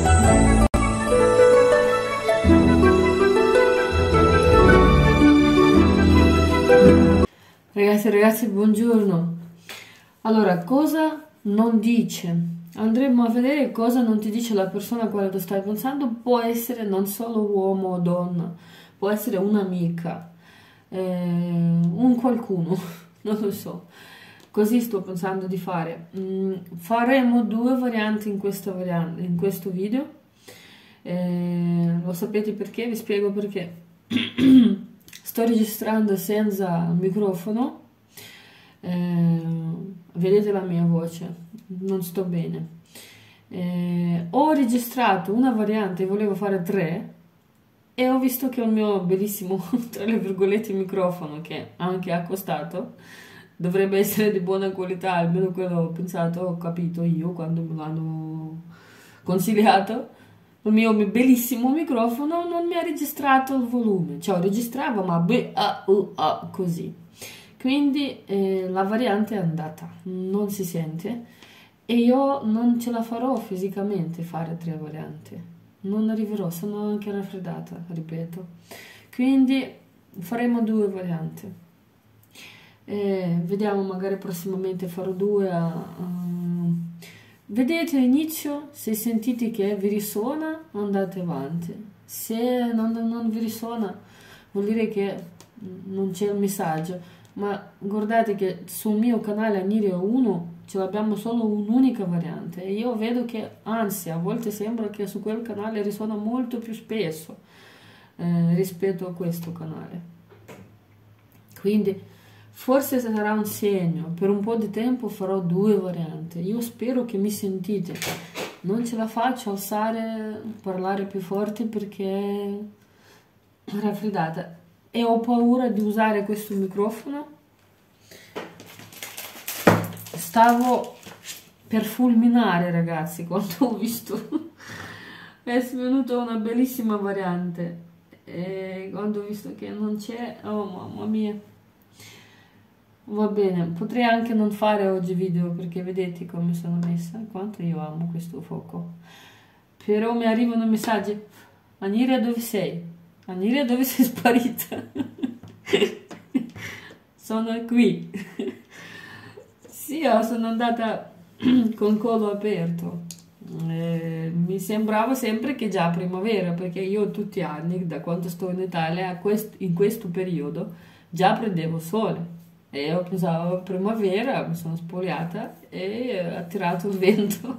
Ragazzi e ragazzi, buongiorno. Allora, cosa non dice? Andremo a vedere cosa non ti dice la persona a quale tu stai pensando. Può essere non solo uomo o donna, può essere un'amica, un qualcuno, non lo so. Così sto pensando di fare. Faremo due varianti in in questo video. Lo sapete perché? Vi spiego perché. Sto registrando senza microfono, vedete la mia voce, non sto bene. Ho registrato una variante, volevo fare 3 e ho visto che il mio bellissimo, tra le virgolette, microfono, che anche ha costato, dovrebbe essere di buona qualità, almeno quello ho pensato, ho capito io quando me l'hanno consigliato. Il mio bellissimo microfono non mi ha registrato il volume, cioè registrava ma così. Quindi la variante è andata, non si sente e io non ce la farò fisicamente fare 3 varianti, non arriverò, sono anche raffreddata, ripeto. Quindi faremo 2 varianti. Vediamo, magari prossimamente farò 2 vedete all'inizio, se sentite che vi risuona, andate avanti. Se non vi risuona, vuol dire che non c'è il messaggio. Ma guardate che sul mio canale Aniria 1 ce l'abbiamo solo un'unica variante. E io vedo che, anzi, a volte sembra che su quel canale risuona molto più spesso rispetto a questo canale. Quindi forse sarà un segno, per un po' di tempo farò 2 varianti. Io spero che mi sentite. Non ce la faccio alzare, parlare più forte perché è raffreddata e ho paura di usare questo microfono. Stavo per fulminare, ragazzi, quando ho visto è venuta una bellissima variante e quando ho visto che non c'è, oh mamma mia. Va bene, potrei anche non fare oggi video perché vedete come sono messa, quanto io amo questo fuoco. Però mi arrivano messaggi: Aniria, dove sei? Aniria, dove sei sparita? Sono qui. Sì, sono andata con collo aperto. Mi sembrava sempre che già primavera, perché io tutti gli anni, da quando sto in Italia, in questo periodo, già prendevo sole. E io pensavo primavera, mi sono spogliata e ha tirato il vento.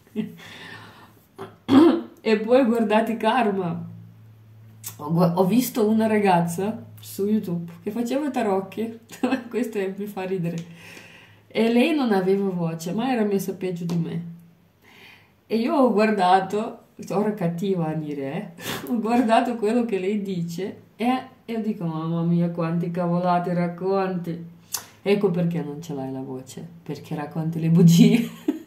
E poi guardate Karma, ho visto una ragazza su YouTube che faceva tarocchi, questo mi fa ridere, e lei non aveva voce, ma era messa peggio di me. E io ho guardato, ora cattiva a dire, ho guardato quello che lei dice e io dico, mamma mia, quanti cavolate racconti. Ecco perché non ce l'hai la voce, perché racconti le bugie.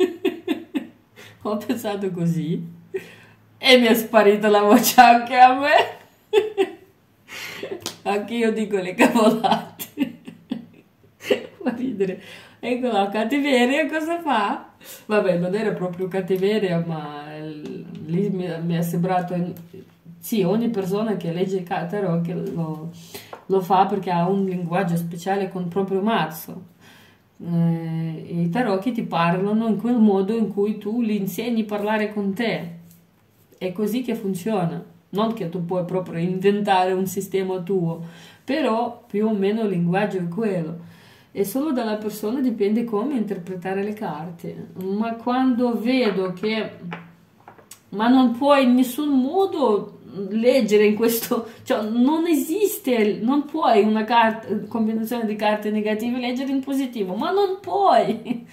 Ho pensato così e mi è sparita la voce anche a me. Anche io dico le cavolate. Fa ridere. Ecco la cattiveria, cosa fa? Vabbè, non era proprio cattiveria, ma lì mi è sembrato... Sì, ogni persona che legge il tarot lo fa perché ha un linguaggio speciale con il proprio mazzo. I tarocchi ti parlano in quel modo in cui tu li insegni a parlare con te. È così che funziona. Non che tu puoi proprio inventare un sistema tuo, però più o meno il linguaggio è quello. E solo dalla persona dipende come interpretare le carte. Ma quando vedo che... Ma non puoi in nessun modo leggere in questo, cioè non esiste, non puoi una combinazione di carte negative leggere in positivo, ma non puoi.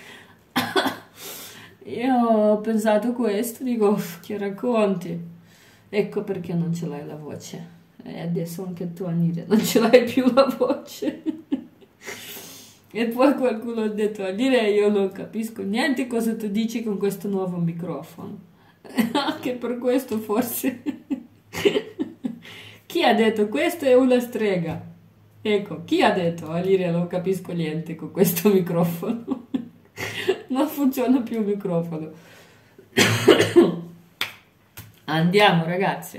Io ho pensato questo, dico, che racconti? Ecco perché non ce l'hai la voce. E adesso anche tu, Aniria, non ce l'hai più la voce. E poi qualcuno ha detto, Aniria, io non capisco niente cosa tu dici con questo nuovo microfono. Anche per questo forse... Chi ha detto questo è una strega? Ecco, chi ha detto Aniria non capisco niente con questo microfono? Non funziona più il microfono. Andiamo ragazzi.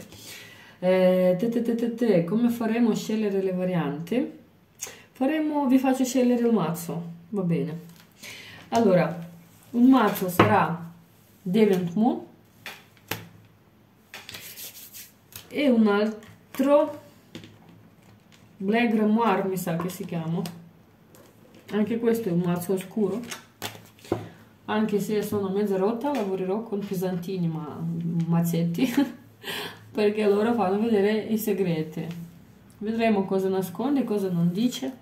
Come faremo a scegliere le varianti? Vi faccio scegliere il mazzo, va bene. Allora, un mazzo sarà Deviant Moon e un altro Black Grimoire, mi sa che si chiama. Anche questo è un mazzo oscuro. Anche se sono mezza rotta, lavorerò con pesantini, ma mazzetti, perché loro fanno vedere i segreti. Vedremo cosa nasconde e cosa non dice.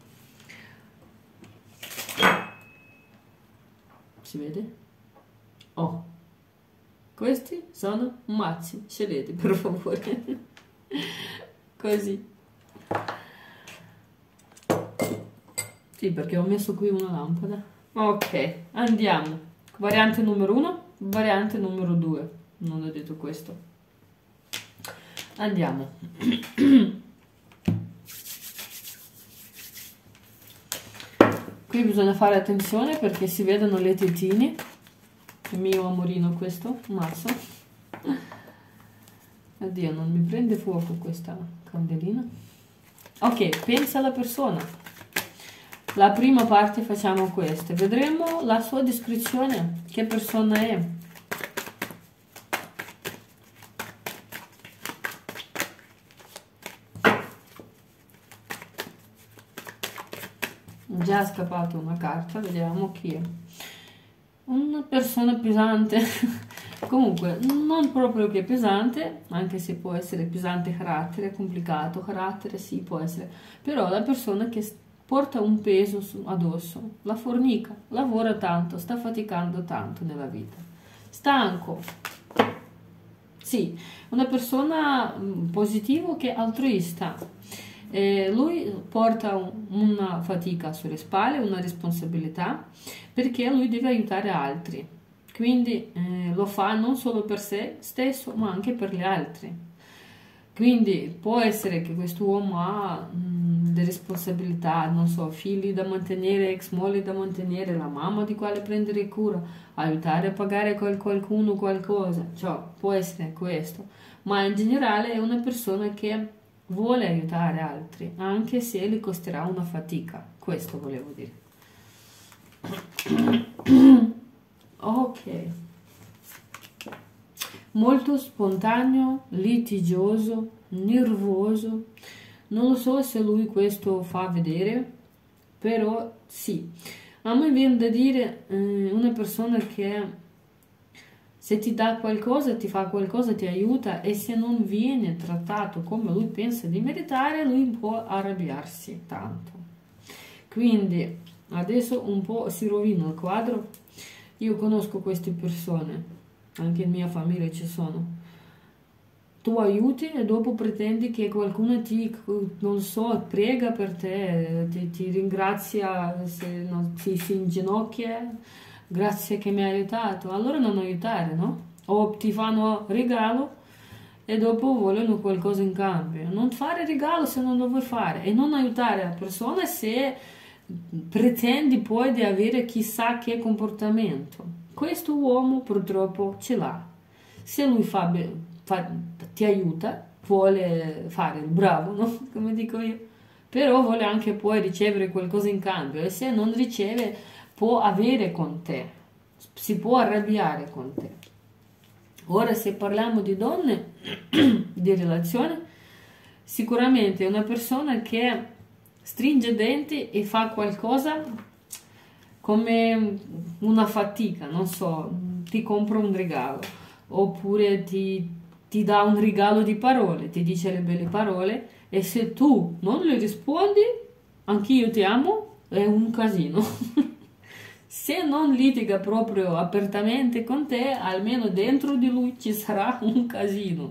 Si vede? Oh, questi sono mazzi, scegliete per favore. Così. Sì, perché ho messo qui una lampada. Ok, andiamo. Variante numero 1, variante numero 2. Non ho detto questo. Andiamo. Qui bisogna fare attenzione perché si vedono le tetine. È mio amorino questo, mazzo. Oddio, non mi prende fuoco questa candelina. Ok, pensa alla persona. La prima parte facciamo queste. Vedremo la sua descrizione, che persona è. Già è scappata una carta, vediamo chi è. Una persona pesante. Comunque, non proprio che pesante, anche se può essere pesante carattere, complicato carattere, sì, può essere. Però la persona che porta un peso addosso, la formica, lavora tanto, sta faticando tanto nella vita. Stanco. Sì, una persona positivo che è altruista. Lui porta una fatica sulle spalle, una responsabilità, perché lui deve aiutare altri. Quindi lo fa non solo per sé stesso, ma anche per gli altri. Quindi può essere che quest'uomo ha delle responsabilità, non so, figli da mantenere, ex moglie da mantenere, la mamma di quale prendere cura, aiutare a pagare qualcuno qualcosa, cioè può essere questo. Ma in generale è una persona che vuole aiutare altri, anche se gli costerà una fatica. Questo volevo dire. Ok. Molto spontaneo, litigioso, nervoso. Non lo so se lui questo fa vedere, però sì. A me viene da dire una persona che se ti dà qualcosa, ti fa qualcosa, ti aiuta, e se non viene trattato come lui pensa di meritare, lui può arrabbiarsi tanto. Quindi adesso un po' si rovina il quadro. Io conosco queste persone, anche in mia famiglia ci sono. Tu aiuti e dopo pretendi che qualcuno ti, non so, prega per te, ti ringrazia, se non, si inginocchia, grazie che mi hai aiutato. Allora non aiutare, no? O ti fanno regalo e dopo vogliono qualcosa in cambio. Non fare regalo se non lo vuoi fare, e non aiutare la persona se pretendi poi di avere chissà che comportamento. Questo uomo purtroppo ce l'ha. Se lui ti aiuta, vuole fare il bravo, no? Come dico io, però vuole anche poi ricevere qualcosa in cambio, e se non riceve può avere con te, si può arrabbiare con te. Ora, se parliamo di donne, di relazione, sicuramente è una persona che stringe i denti e fa qualcosa come una fatica, non so, ti compra un regalo, oppure ti dà un regalo di parole, ti dice le belle parole, e se tu non le rispondi, anch'io ti amo, è un casino. Se non litiga proprio apertamente con te, almeno dentro di lui ci sarà un casino.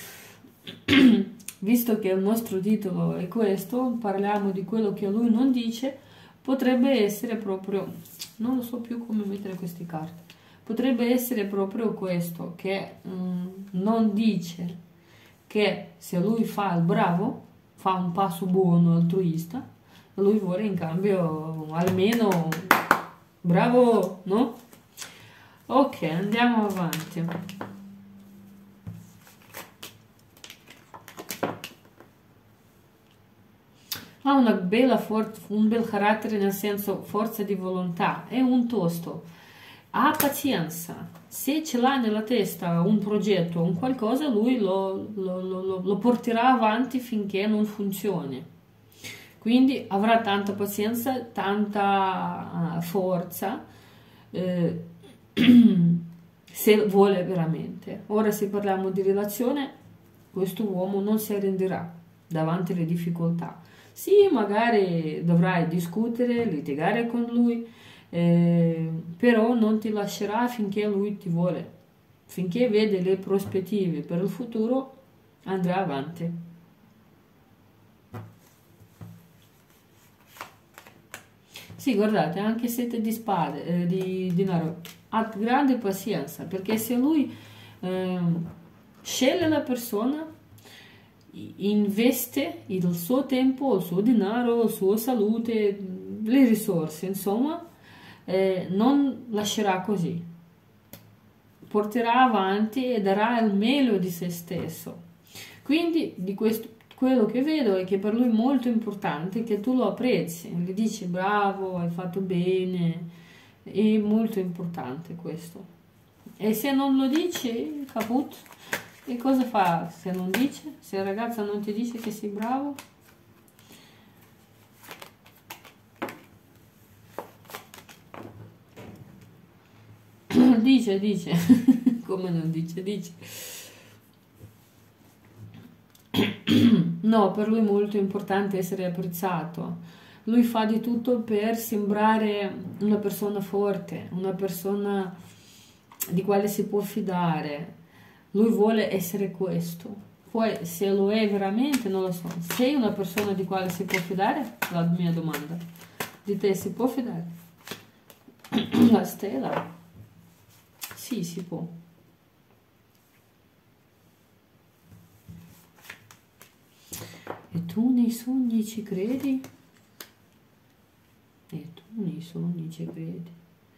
Visto che il nostro titolo è questo, parliamo di quello che lui non dice, potrebbe essere proprio, non lo so più come mettere queste carte, potrebbe essere proprio questo, che non dice che se lui fa il bravo, fa un passo buono, altruista, lui vuole in cambio almeno bravo, no? Ok, andiamo avanti. ha un bel carattere nel senso forza di volontà, è un tosto, ha pazienza, se ce l'ha nella testa un progetto, un qualcosa, lui lo porterà avanti finché non funzioni. Quindi avrà tanta pazienza, tanta forza, se vuole veramente. Ora, se parliamo di relazione, questo uomo non si arrenderà davanti alle difficoltà. Sì, magari dovrai discutere, litigare con lui, però non ti lascerà finché lui ti vuole, finché vede le prospettive per il futuro, andrà avanti. Sì, guardate, anche sette di spade, di denaro, ha grande pazienza, perché se lui sceglie la persona, investe il suo tempo, il suo denaro, la sua salute, le risorse, insomma, non lascerà così. Porterà avanti e darà il meglio di se stesso. Quindi di questo, quello che vedo è che per lui è molto importante che tu lo apprezzi, gli dici bravo, hai fatto bene, è molto importante questo. E se non lo dici, caput, e cosa fa se non dice? Se la ragazza non ti dice che sei bravo? Dice, come non dice, dice. No, per lui è molto importante essere apprezzato. Lui fa di tutto per sembrare una persona forte, una persona di quale si può fidare. Lui vuole essere questo. Poi, se lo è veramente, non lo so. Sei una persona di quale si può fidare? La mia domanda. Di te si può fidare? La stella? Sì, si può. E tu nei sogni ci credi? E tu nei sogni ci credi?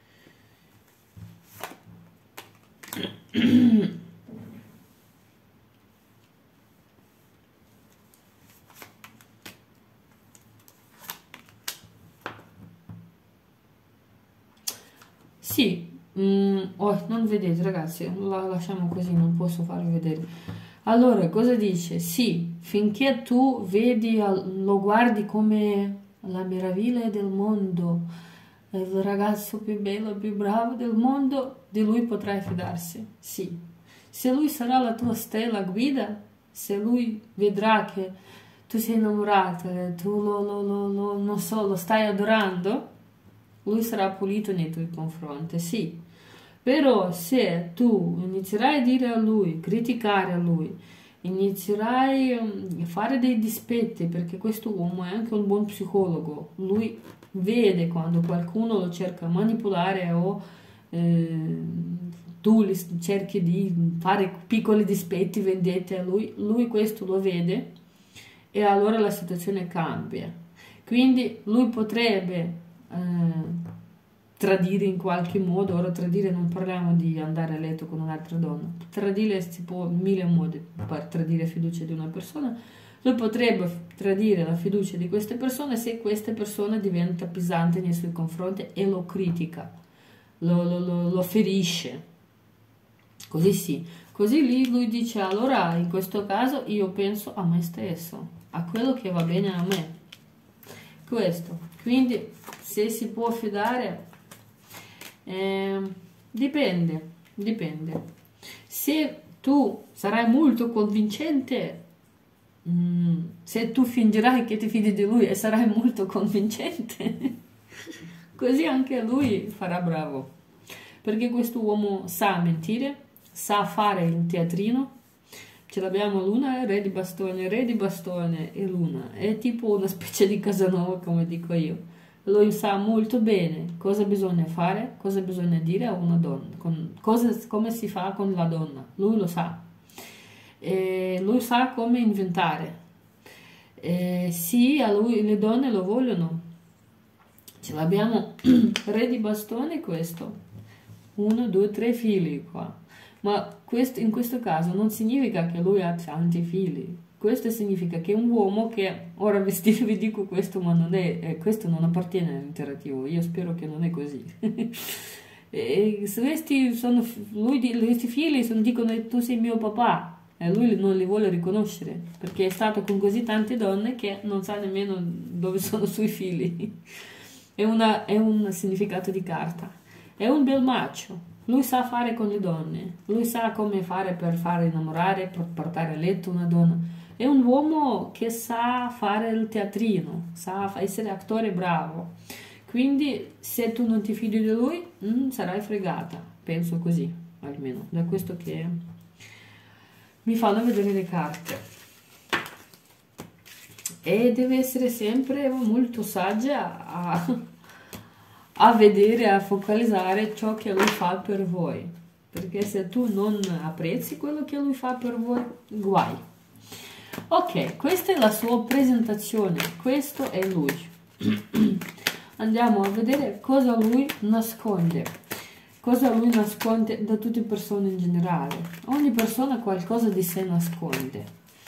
Sì, non vedete ragazzi, la lasciamo così, non posso farvi vedere. Allora, cosa dice? Sì, finché tu vedi, lo guardi come la meraviglia del mondo, il ragazzo più bello, più bravo del mondo, di lui potrai fidarsi. Sì. Se lui sarà la tua stella guida, se lui vedrà che tu sei innamorata, tu non so, lo stai adorando, lui sarà pulito nei tuoi confronti, sì. Però se tu inizierai a dire a lui, criticare a lui, inizierai a fare dei dispetti, perché questo uomo è anche un buon psicologo, lui vede quando qualcuno lo cerca manipolare o tu cerchi di fare piccoli dispetti, vendette a lui, lui questo lo vede e allora la situazione cambia. Quindi lui potrebbe tradire in qualche modo. Ora tradire non parliamo di andare a letto con un'altra donna, tradire si può in mille modi per tradire la fiducia di una persona. Lui potrebbe tradire la fiducia di queste persone se questa persona diventa pesante nei suoi confronti e lo critica, lo ferisce, così sì. Così lì lui dice allora in questo caso io penso a me stesso, a quello che va bene a me, questo. Quindi se si può fidare, dipende. Se tu sarai molto convincente, se tu fingerai che ti fidi di lui e sarai molto convincente, così anche lui farà bravo, perché questo uomo sa mentire, sa fare il teatrino. Ce l'abbiamo Luna, re di bastone e Luna, è tipo una specie di Casanova, come dico io. Lui sa molto bene cosa bisogna fare, cosa bisogna dire a una donna, come si fa con la donna, lui lo sa. E lui sa come inventare. Sì, a lui le donne lo vogliono. Ce l'abbiamo re di bastone questo. 1, 2, 3 figli qua. Ma in questo caso non significa che lui ha tanti figli. Questo significa che un uomo che, ora vi dico questo, ma non è, questo non appartiene all'interativo, io spero che non è così. E se questi sono, questi figli dicono tu sei mio papà, e lui non li vuole riconoscere, perché è stato con così tante donne che non sa nemmeno dove sono i suoi figli. È un significato di carta. È un bel macho. Lui sa fare con le donne, lui sa come fare per fare innamorare, per portare a letto una donna. È un uomo che sa fare il teatrino, sa essere attore bravo. Quindi se tu non ti fidi di lui, sarai fregata. Penso così, almeno, da questo che mi fanno vedere le carte. E deve essere sempre molto saggia a vedere, a focalizzare ciò che lui fa per voi, perché se tu non apprezzi quello che lui fa per voi, guai. Ok, questa è la sua presentazione, questo è lui. Andiamo a vedere cosa lui nasconde da tutte le persone in generale. Ogni persona qualcosa di sé nasconde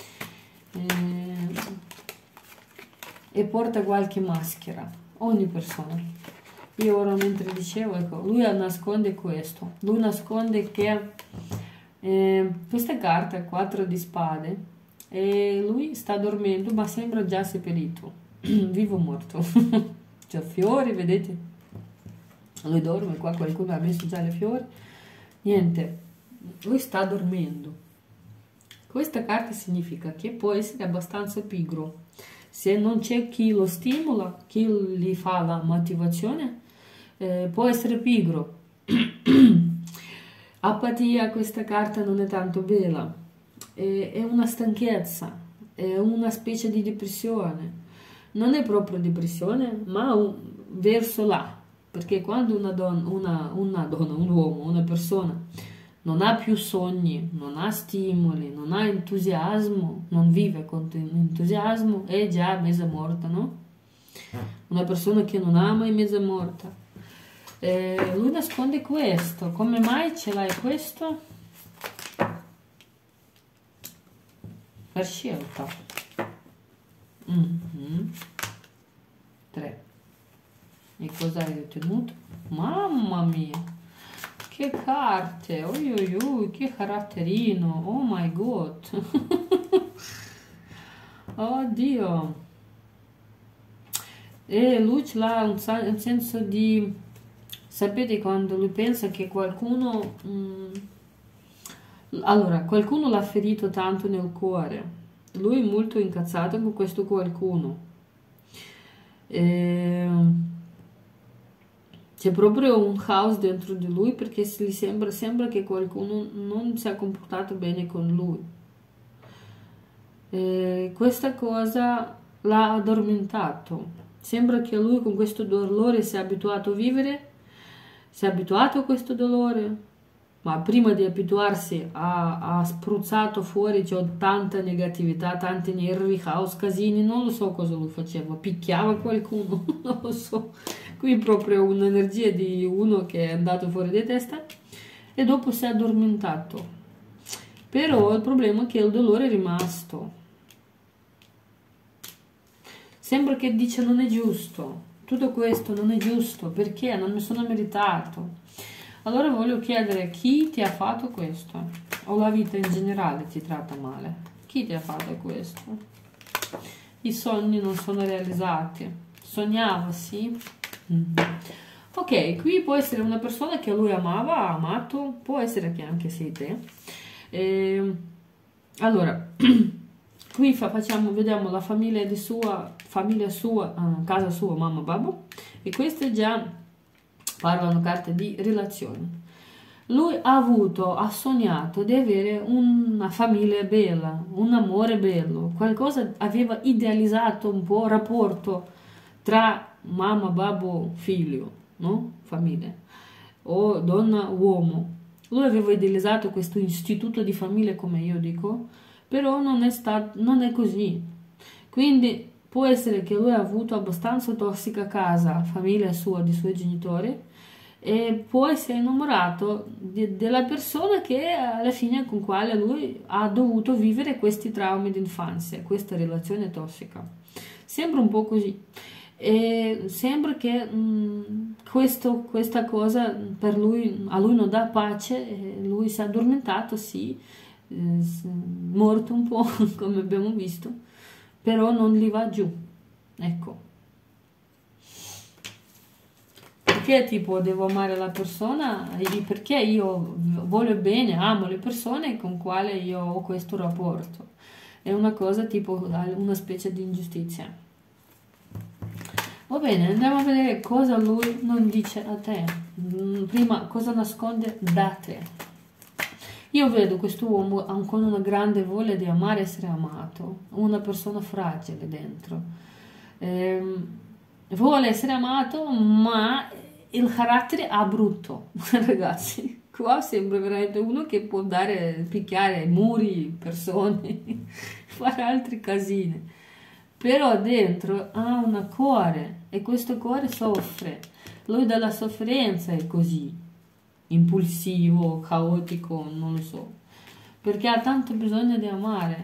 e porta qualche maschera, ogni persona. Io ora mentre dicevo, ecco, lui nasconde questo, lui nasconde che questa carta, 4 di spade, e lui sta dormendo ma sembra già seppellito, vivo o morto. C'è fiori, vedete? Lui dorme, qua qualcuno ha messo già le fiori, niente, lui sta dormendo. Questa carta significa che può essere abbastanza pigro, se non c'è chi lo stimola, chi gli fa la motivazione, può essere pigro. Apatia, questa carta non è tanto bella, è una stanchezza, è una specie di depressione. Non è proprio depressione, ma verso là, perché quando un uomo, una persona non ha più sogni, non ha stimoli, non ha entusiasmo, non vive con entusiasmo, è già mezza morta, no? Una persona che non ama è mezza morta. Lui nasconde questo. Come mai ce l'hai questo? Per scelta. 3. E cosa hai ottenuto? Mamma mia, che carte! Oi oi oi, che caratterino! Oh my god! Oddio! E lui ce l'ha un senso di... Sapete quando lui pensa che qualcuno... Allora, qualcuno l'ha ferito tanto nel cuore. Lui è molto incazzato con questo qualcuno. C'è proprio un caos dentro di lui perché gli sembra che qualcuno non si è comportato bene con lui. Questa cosa l'ha addormentato. Sembra che lui con questo dolore si è abituato a vivere, si è abituato a questo dolore, ma prima di abituarsi ha spruzzato fuori, c'è tanta negatività, tanti nervi, caos, casini, non lo so cosa lui faceva, picchiava qualcuno, non lo so. Qui proprio un'energia di uno che è andato fuori di testa e dopo si è addormentato. Però il problema è che il dolore è rimasto. Sembra che dice non è giusto, tutto questo non è giusto, perché non mi sono meritato. Allora voglio chiedere chi ti ha fatto questo, o la vita in generale ti tratta male. Chi ti ha fatto questo? I sogni non sono realizzati. Sognava, sì? Ok, qui può essere una persona che lui amava, ha amato, può essere che anche sei te. Allora, qui vediamo la famiglia sua, casa sua, mamma, babbo, e queste già parlano carte di relazioni. Lui ha sognato di avere una famiglia bella, un amore bello, qualcosa, aveva idealizzato un po' rapporto tra mamma, babbo, figlio, no? Famiglia, o donna, uomo. Lui aveva idealizzato questo istituto di famiglia, come io dico, però non è così. Quindi può essere che lui ha avuto abbastanza tossica casa, famiglia sua, di suoi genitori, e poi si è innamorato della persona che alla fine con quale lui ha dovuto vivere questi traumi d'infanzia, questa relazione tossica. Sembra un po' così. E sembra che questa cosa per lui, a lui non dà pace, e lui si è addormentato, sì, morto un po', come abbiamo visto, però non gli va giù. Ecco. Perché tipo devo amare la persona? Perché io voglio bene, amo le persone con quale io ho questo rapporto. È una cosa tipo una specie di ingiustizia. Va bene, andiamo a vedere cosa lui non dice a te. Prima, cosa nasconde da te. Io vedo questo uomo con una grande voglia di amare e essere amato, una persona fragile dentro. Vuole essere amato, ma il carattere ha brutto, ragazzi. Qua sembra veramente uno che può picchiare muri, persone, fare altri casini. Però dentro ha un cuore e questo cuore soffre. Lui dalla sofferenza è così, impulsivo, caotico, non lo so, perché ha tanto bisogno di amare.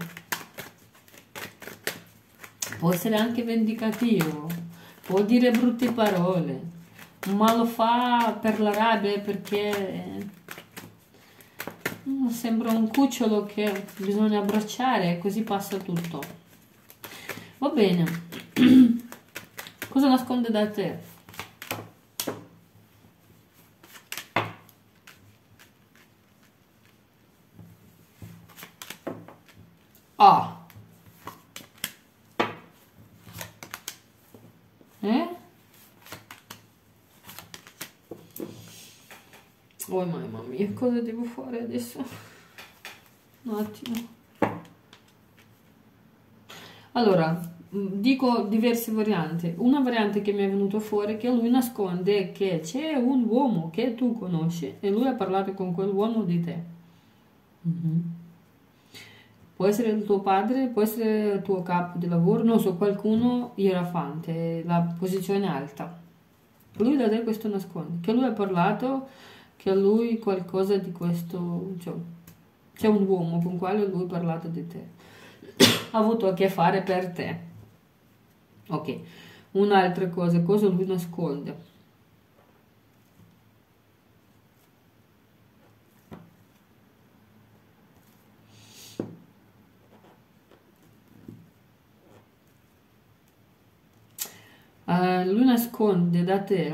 Può essere anche vendicativo, può dire brutte parole, ma lo fa per la rabbia perché sembra un cucciolo che bisogna abbracciare e così passa tutto. Va bene. Cosa nasconde da te? Ah. Eh? Oh mamma mia, cosa devo fare adesso? Un attimo. Allora, dico diverse varianti. Una variante che mi è venuta fuori è che lui nasconde che c'è un uomo che tu conosci e lui ha parlato con quell'uomo di te. Mhm. Può essere il tuo padre, può essere il tuo capo di lavoro, non so, qualcuno ierafante, la posizione alta. Lui da te questo nasconde, che lui ha parlato, che a lui qualcosa di questo, cioè, c'è un uomo con quale lui ha parlato di te, ha avuto a che fare per te. Ok, un'altra cosa lui nasconde? Lui nasconde da te,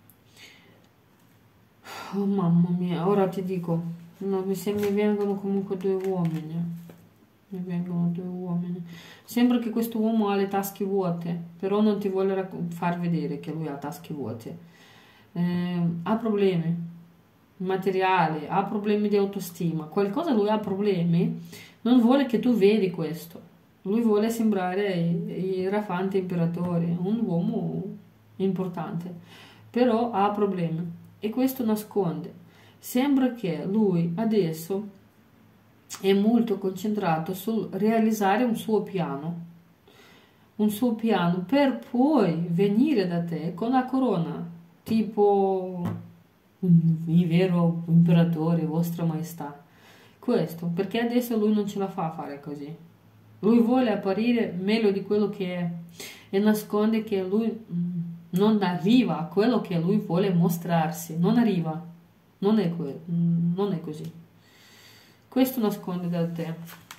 oh mamma mia, ora ti dico, no, mi vengono comunque due uomini. Mi vengono due uomini. Sembra che questo uomo ha le tasche vuote, però non ti vuole far vedere che lui ha tasche vuote. Ha problemi materiali, ha problemi di autostima, qualcosa lui ha problemi, non vuole che tu vedi questo. Lui vuole sembrare il raffante imperatore, un uomo importante, però ha problemi e questo nasconde. Sembra che lui adesso è molto concentrato sul realizzare un suo piano per poi venire da te con la corona, tipo il vero imperatore, vostra maestà. Questo, perché adesso lui non ce la fa a fare così. Lui vuole apparire meglio di quello che è e nasconde che lui non arriva a quello che lui vuole mostrarsi, non arriva, non è così. Questo nasconde da te.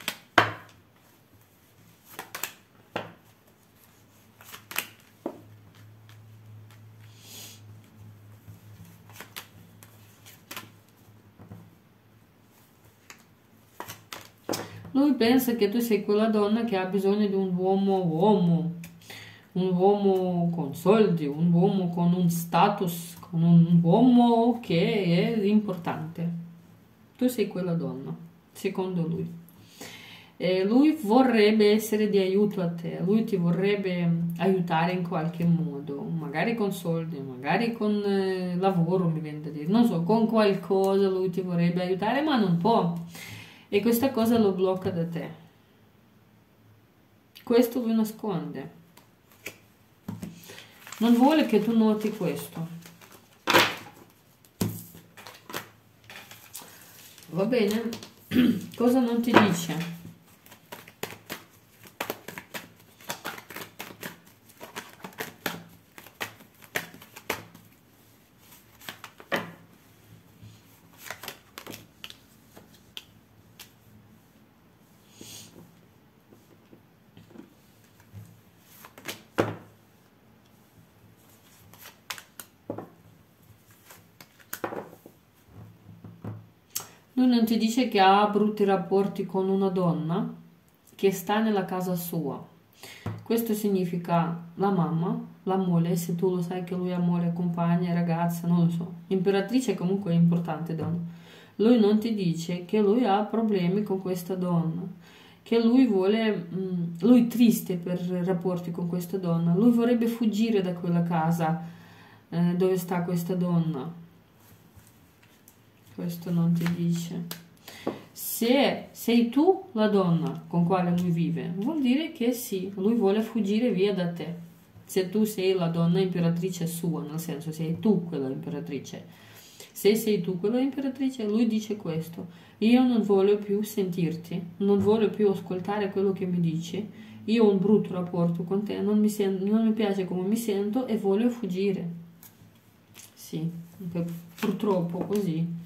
Lui pensa che tu sei quella donna che ha bisogno di un uomo con soldi, un uomo con un status, con un uomo che è importante. Tu sei quella donna, secondo lui. E lui vorrebbe essere di aiuto a te, lui ti vorrebbe aiutare in qualche modo, magari con soldi, magari con lavoro, mi viene da dire, non so, con qualcosa lui ti vorrebbe aiutare, ma non può. E questa cosa lo blocca da te. Questo lui nasconde. Non vuole che tu noti questo. Va bene? Cosa non ti dice? Lui non ti dice che ha brutti rapporti con una donna che sta nella casa sua. Questo significa la mamma, la moglie, se tu lo sai che lui ha moglie, compagna, ragazza, non lo so. Imperatrice comunque è importante donna. Lui non ti dice che lui ha problemi con questa donna, che lui vuole, lui è triste per i rapporti con questa donna, lui vorrebbe fuggire da quella casa dove sta questa donna. Questo non ti dice. Se sei tu la donna con quale lui vive, vuol dire che sì, lui vuole fuggire via da te. Se tu sei la donna imperatrice sua, nel senso sei tu quella imperatrice. Se sei tu quella imperatrice, lui dice questo. Io non voglio più sentirti, non voglio più ascoltare quello che mi dici. Io ho un brutto rapporto con te, non mi piace come mi sento e voglio fuggire. Sì, purtroppo così.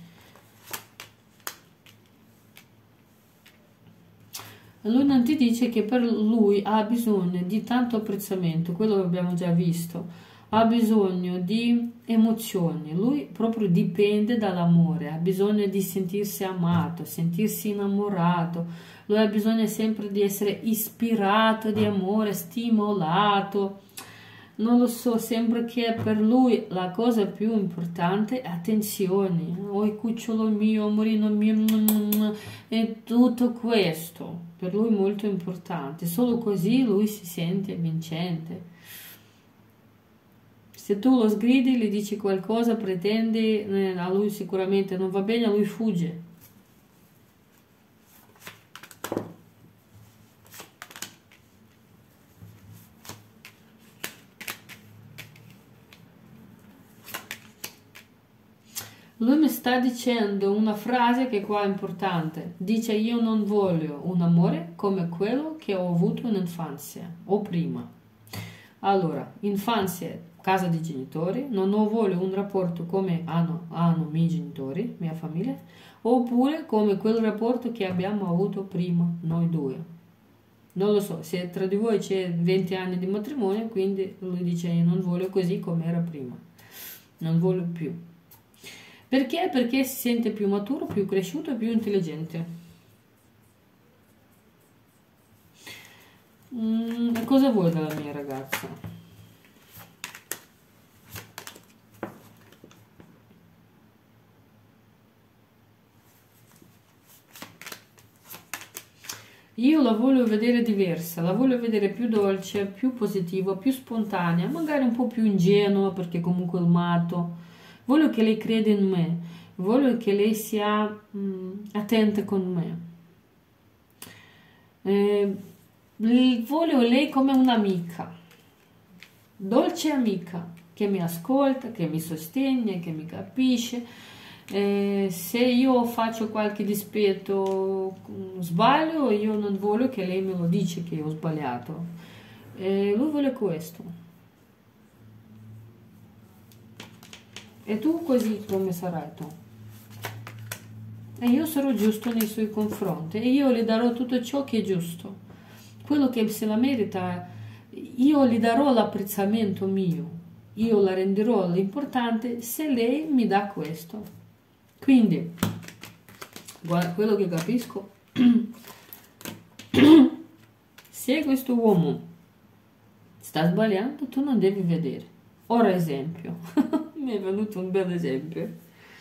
Lui non ti dice che per lui ha bisogno di tanto apprezzamento, quello che abbiamo già visto, ha bisogno di emozioni, lui proprio dipende dall'amore, ha bisogno di sentirsi amato, sentirsi innamorato, lui ha bisogno sempre di essere ispirato di amore, stimolato. Non lo so, sembra che per lui la cosa più importante è attenzione. Oh, cucciolo mio, amorino mio, e tutto questo per lui è molto importante. Solo così lui si sente vincente. Se tu lo sgridi, gli dici qualcosa, pretendi, a lui sicuramente non va bene, a lui fugge. Lui mi sta dicendo una frase che qua è importante. Dice io non voglio un amore come quello che ho avuto in infanzia o prima. Allora, infanzia, casa di genitori, non voglio un rapporto come hanno i miei genitori, mia famiglia, oppure come quel rapporto che abbiamo avuto prima, noi due. Non lo so, se tra di voi c'è 20 anni di matrimonio, quindi lui dice io non voglio così come era prima, non voglio più. Perché? Perché si sente più maturo, più cresciuto e più intelligente. Cosa vuoi dalla mia ragazza? Io la voglio vedere diversa, la voglio vedere più dolce, più positiva, più spontanea, magari un po' più ingenua perché comunque è il matto. Voglio che lei creda in me, voglio che lei sia attenta con me. Voglio lei come un'amica, dolce amica, che mi ascolta, che mi sostiene, che mi capisce. Se io faccio qualche dispetto, sbaglio, io non voglio che lei me lo dice che ho sbagliato. Lui vuole questo. E tu così come sarai tu. E io sarò giusto nei suoi confronti e io le darò tutto ciò che è giusto. Quello che se la merita, io gli darò l'apprezzamento mio. Io la renderò l'importante se lei mi dà questo. Quindi, guarda, quello che capisco, se questo uomo sta sbagliando, tu non devi vedere. Ora esempio, mi è venuto un bel esempio.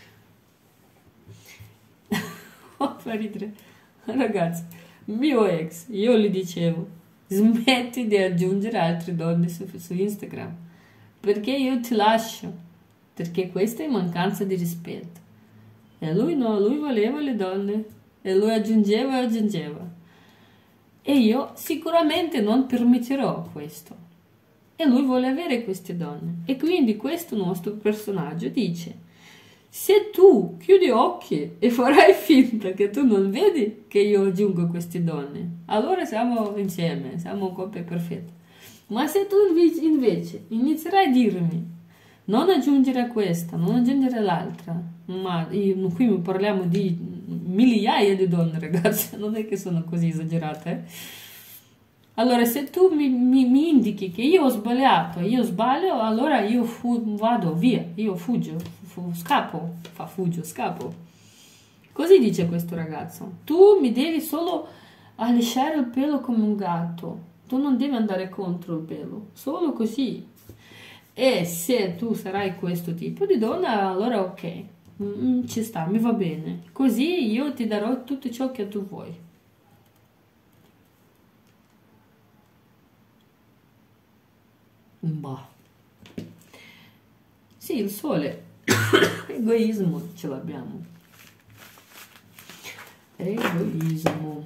Fa ridere. Ragazzi, mio ex, io gli dicevo, smetti di aggiungere altre donne su Instagram, perché io ti lascio, perché questa è mancanza di rispetto. E lui no, lui voleva le donne, e lui aggiungeva e aggiungeva. E io sicuramente non permetterò questo. E lui vuole avere queste donne. E quindi questo nostro personaggio dice, Se tu chiudi occhi e farai finta che tu non vedi che io aggiungo queste donne, allora siamo insieme, siamo coppia perfetta. Ma se tu invece inizierai a dirmi non aggiungere questa, non aggiungere l'altra, ma qui parliamo di migliaia di donne, ragazzi, non è che sono così esagerate. Allora, se tu mi indichi che io ho sbagliato, io sbaglio, allora io vado via, io scappo, scappo. Così dice questo ragazzo. Tu mi devi solo lisciare il pelo come un gatto, tu non devi andare contro il pelo, solo così. E se tu sarai questo tipo di donna, allora ok, ci sta, mi va bene. Così io ti darò tutto ciò che tu vuoi. Bah. Sì, il sole. Egoismo ce l'abbiamo. Egoismo.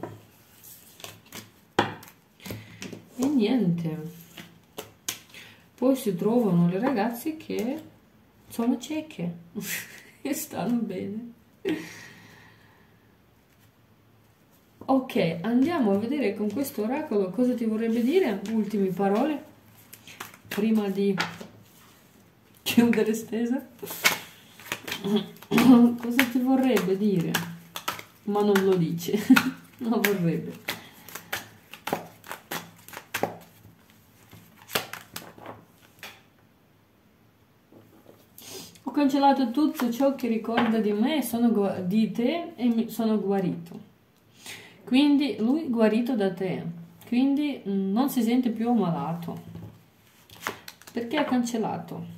E niente. Poi si trovano le ragazze che sono cieche e stanno bene. Ok, andiamo a vedere con questo oracolo cosa ti vorrebbe dire. Ultime parole prima di chiudere stesa. Cosa ti vorrebbe dire? Ma non lo dice. Non vorrebbe. Ho cancellato tutto ciò che ricorda di me, di te e sono guarito. Quindi lui è guarito da te, quindi non si sente più ammalato. Perché ha cancellato?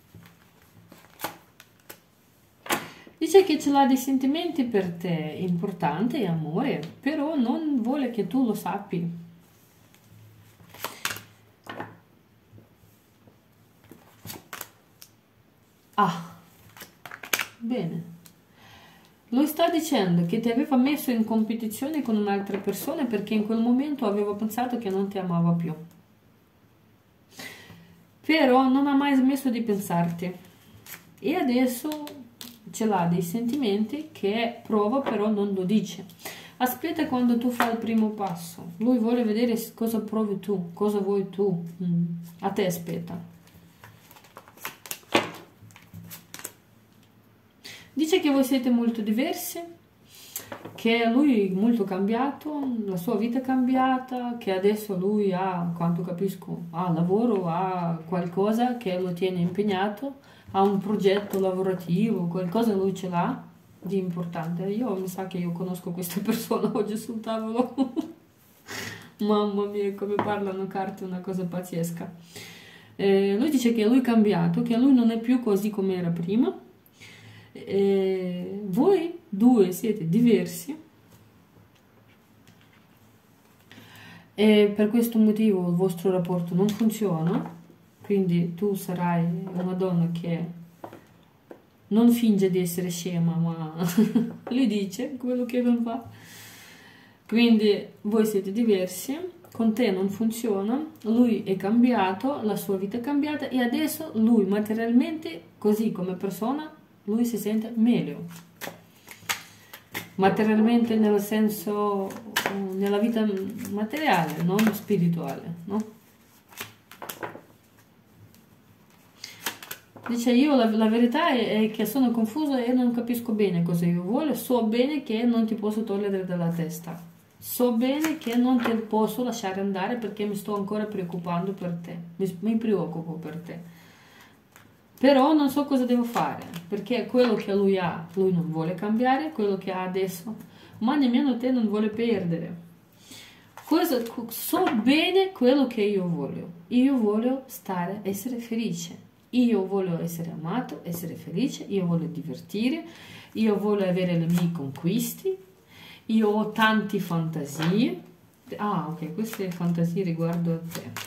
Dice che ce l'ha dei sentimenti per te, importante, amore, però non vuole che tu lo sappi. Ah, bene. Lui sta dicendo che ti aveva messo in competizione con un'altra persona perché in quel momento aveva pensato che non ti amava più. Però non ha mai smesso di pensarti. E adesso ce l'ha dei sentimenti che prova, però non lo dice. Aspetta quando tu fai il primo passo. Lui vuole vedere cosa provi tu, cosa vuoi tu. A te aspetta. Dice che voi siete molto diversi, che lui è molto cambiato, la sua vita è cambiata, che adesso lui ha, quanto capisco, ha lavoro, ha qualcosa che lo tiene impegnato, ha un progetto lavorativo, qualcosa lui ce l'ha di importante. Io mi sa che io conosco questa persona oggi sul tavolo. Mamma mia, come parlano carte, una cosa pazzesca. Lui dice che lui è cambiato, che lui non è più così come era prima. Voi due siete diversi e per questo motivo il vostro rapporto non funziona, quindi tu sarai una donna che non finge di essere scema, ma gli dice quello che non va. Quindi voi siete diversi, con te non funziona, lui è cambiato, la sua vita è cambiata e adesso lui materialmente, così come persona, lui si sente meglio. Materialmente nel senso, nella vita materiale, non spirituale, no? Dice, io la verità è che sono confusa e non capisco bene cosa io voglio, so bene che non ti posso togliere dalla testa, so bene che non ti posso lasciare andare perché mi sto ancora preoccupando per te, mi preoccupo per te. Però non so cosa devo fare, perché quello che lui ha, lui non vuole cambiare, quello che ha adesso, ma nemmeno te non vuole perdere. So bene quello che io voglio essere felice, io voglio essere amato, essere felice, io voglio divertire, io voglio avere le mie conquiste, io ho tante fantasie. Ah, ok, queste fantasie riguardo a te.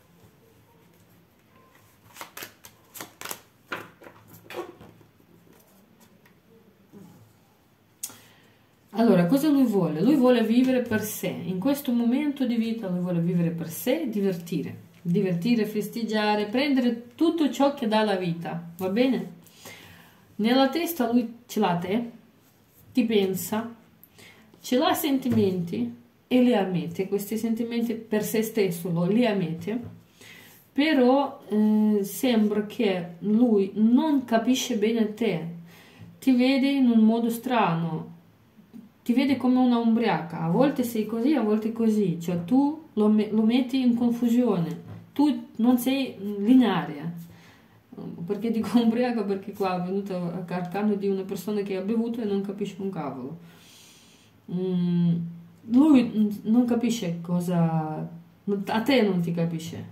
Allora, cosa lui vuole? Lui vuole vivere per sé. In questo momento di vita lui vuole vivere per sé e divertire. Divertire, festeggiare, prendere tutto ciò che dà la vita, va bene? Nella testa lui ce l'ha te, ti pensa, ce l'ha sentimenti e li ammette, questi sentimenti per se stesso li ammette, però sembra che lui non capisce bene te, ti vede in un modo strano, ti vede come una ubriaca, a volte sei così, a volte così, cioè tu lo metti in confusione, tu non sei lineare. Perché dico ubriaca? Perché qua è venuto a carcano di una persona che ha bevuto e non capisce un cavolo. Lui non capisce cosa, a te non ti capisce.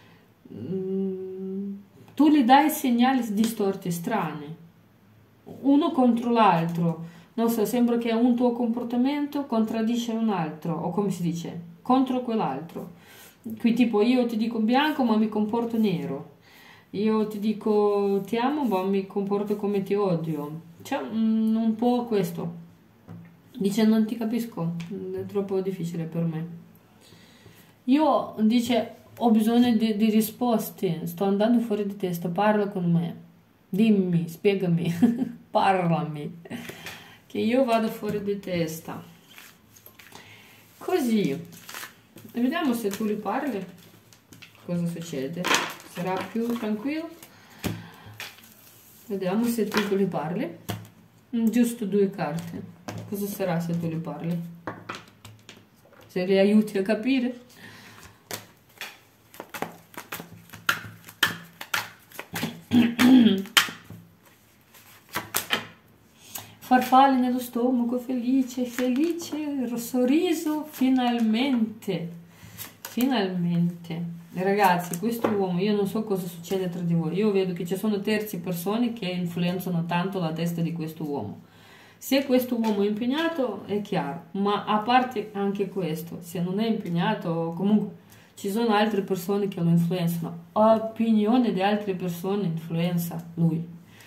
Tu gli dai segnali distorti, strani, uno contro l'altro. Non so, sembra che un tuo comportamento contraddice un altro, o come si dice, contro quell'altro. Qui tipo io ti dico bianco ma mi comporto nero. Io ti dico ti amo ma mi comporto come ti odio. C'è un po' questo. Dice non ti capisco, è troppo difficile per me. Io dice ho bisogno di risposte, sto andando fuori di testa, parla con me. Dimmi, spiegami, parlami. Che io vado fuori di testa. Così. E vediamo se tu li parli. Cosa succede? Sarà più tranquillo? Vediamo se tu li parli. Giusto 2 carte. Cosa sarà se tu li parli? Se li aiuti a capire? Farfalle nello stomaco, felice, felice, sorriso, finalmente, finalmente. Ragazzi, questo uomo, io non so cosa succede tra di voi, io vedo che ci sono terze persone che influenzano tanto la testa di questo uomo. Se questo uomo è impegnato è chiaro, ma a parte anche questo, se non è impegnato, comunque ci sono altre persone che lo influenzano, opinione di altre persone influenza lui.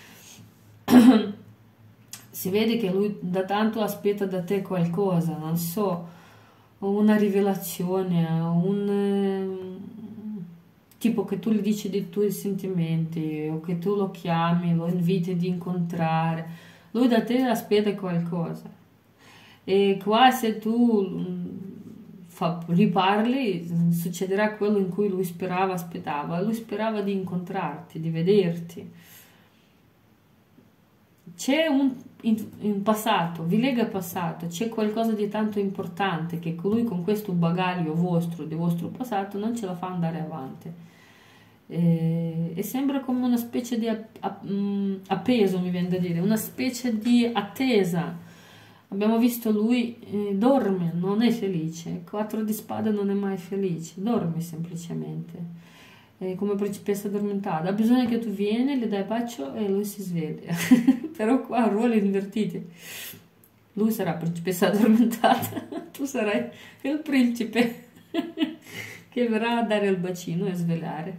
Si vede che lui da tanto aspetta da te qualcosa, non so, una rivelazione, tipo che tu gli dici dei tuoi sentimenti, o che tu lo chiami, lo inviti ad incontrare. Lui da te aspetta qualcosa. E qua se tu riparli, succederà quello in cui lui aspettava. Lui sperava di incontrarti, di vederti. C'è in passato, vi lega al passato, c'è qualcosa di tanto importante che lui con questo bagaglio vostro, di vostro passato, non ce la fa andare avanti. E sembra come una specie di appeso, mi viene da dire, una specie di attesa. Abbiamo visto lui dorme, non è felice, 4 di spada non è mai felice, dorme semplicemente. Come principessa addormentata, ha bisogno che tu vieni, le dai bacio e lui si sveglia. Però qua ruoli invertiti. Lui sarà principessa addormentata, tu sarai il principe che verrà a dare il bacino e svegliare.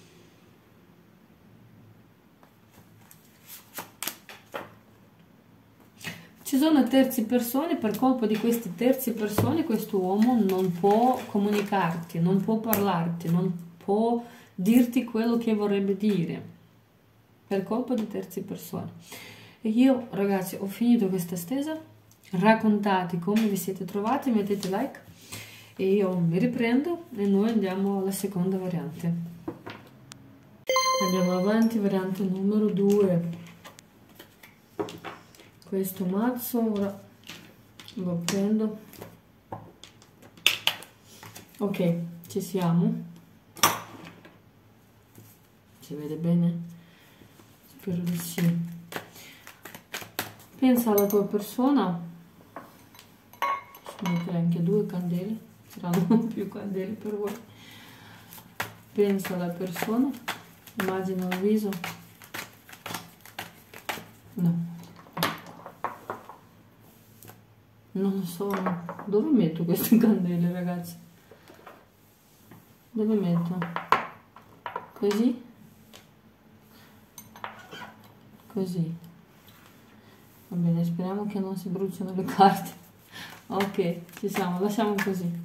Ci sono terze persone, per colpa di queste terze persone questo uomo non può comunicarti, non può parlarti, non può dirti quello che vorrebbe dire, per colpa di terze persone. E io ragazzi ho finito questa stesa, raccontate come vi siete trovati, mettete like e io mi riprendo e noi andiamo alla seconda variante. Andiamo avanti, variante numero 2. Questo mazzo ora lo prendo. Ok, ci siamo. Si vede bene? Spero di sì. Pensa alla tua persona. Posso mettere anche 2 candele, saranno più candele per voi. Pensa alla persona, immagina il viso. No. Non so, dove metto queste candele, ragazzi? Dove metto? Così? Così. Va bene, speriamo che non si bruciano le carte. Ok, ci siamo, lasciamo così.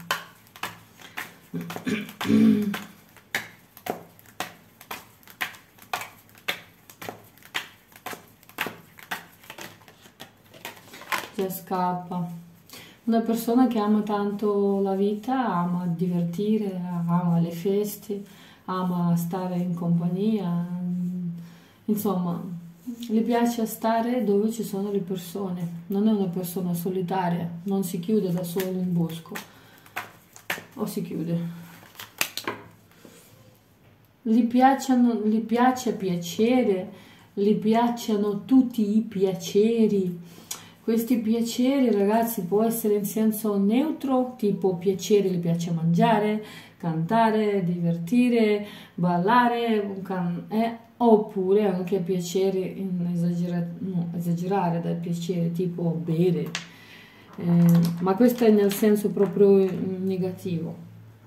scappa. Una persona che ama tanto la vita, ama divertire, ama le feste, ama stare in compagnia, insomma, le piace stare dove ci sono le persone. Non è una persona solitaria, non si chiude da solo in bosco, o si chiude. Gli piace piacere, gli piacciono tutti i piaceri. Questi piaceri, ragazzi, può essere in senso neutro, tipo piacere, gli piace mangiare, cantare, divertire, ballare, oppure anche piacere, esagerare dal piacere, tipo bere. Ma questo è nel senso proprio negativo.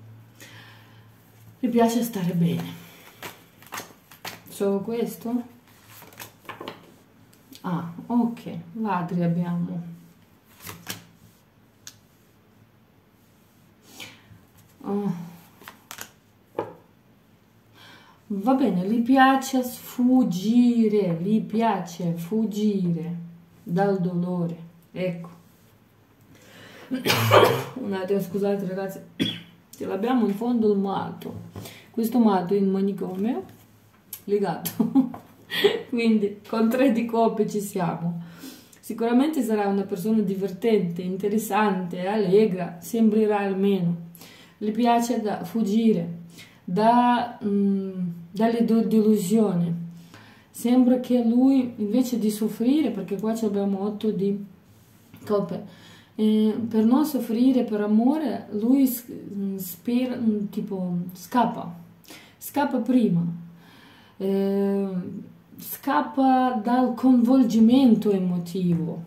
Gli piace stare bene. Solo questo? Ah, ok, ladri abbiamo. Oh. Va bene, gli piace sfuggire, gli piace fuggire dal dolore. Ecco. Un attimo, scusate ragazzi, ce l'abbiamo in fondo il matto. Questo matto è in manicomio, legato. Quindi con 3 di coppe ci siamo. Sicuramente sarà una persona divertente, interessante, allegra, sembrerà almeno. Le piace da fuggire dalle delusioni. Sembra che lui, invece di soffrire, perché qua abbiamo 8 di coppe, per non soffrire per amore, lui spera, tipo scappa prima. Scappa dal coinvolgimento emotivo.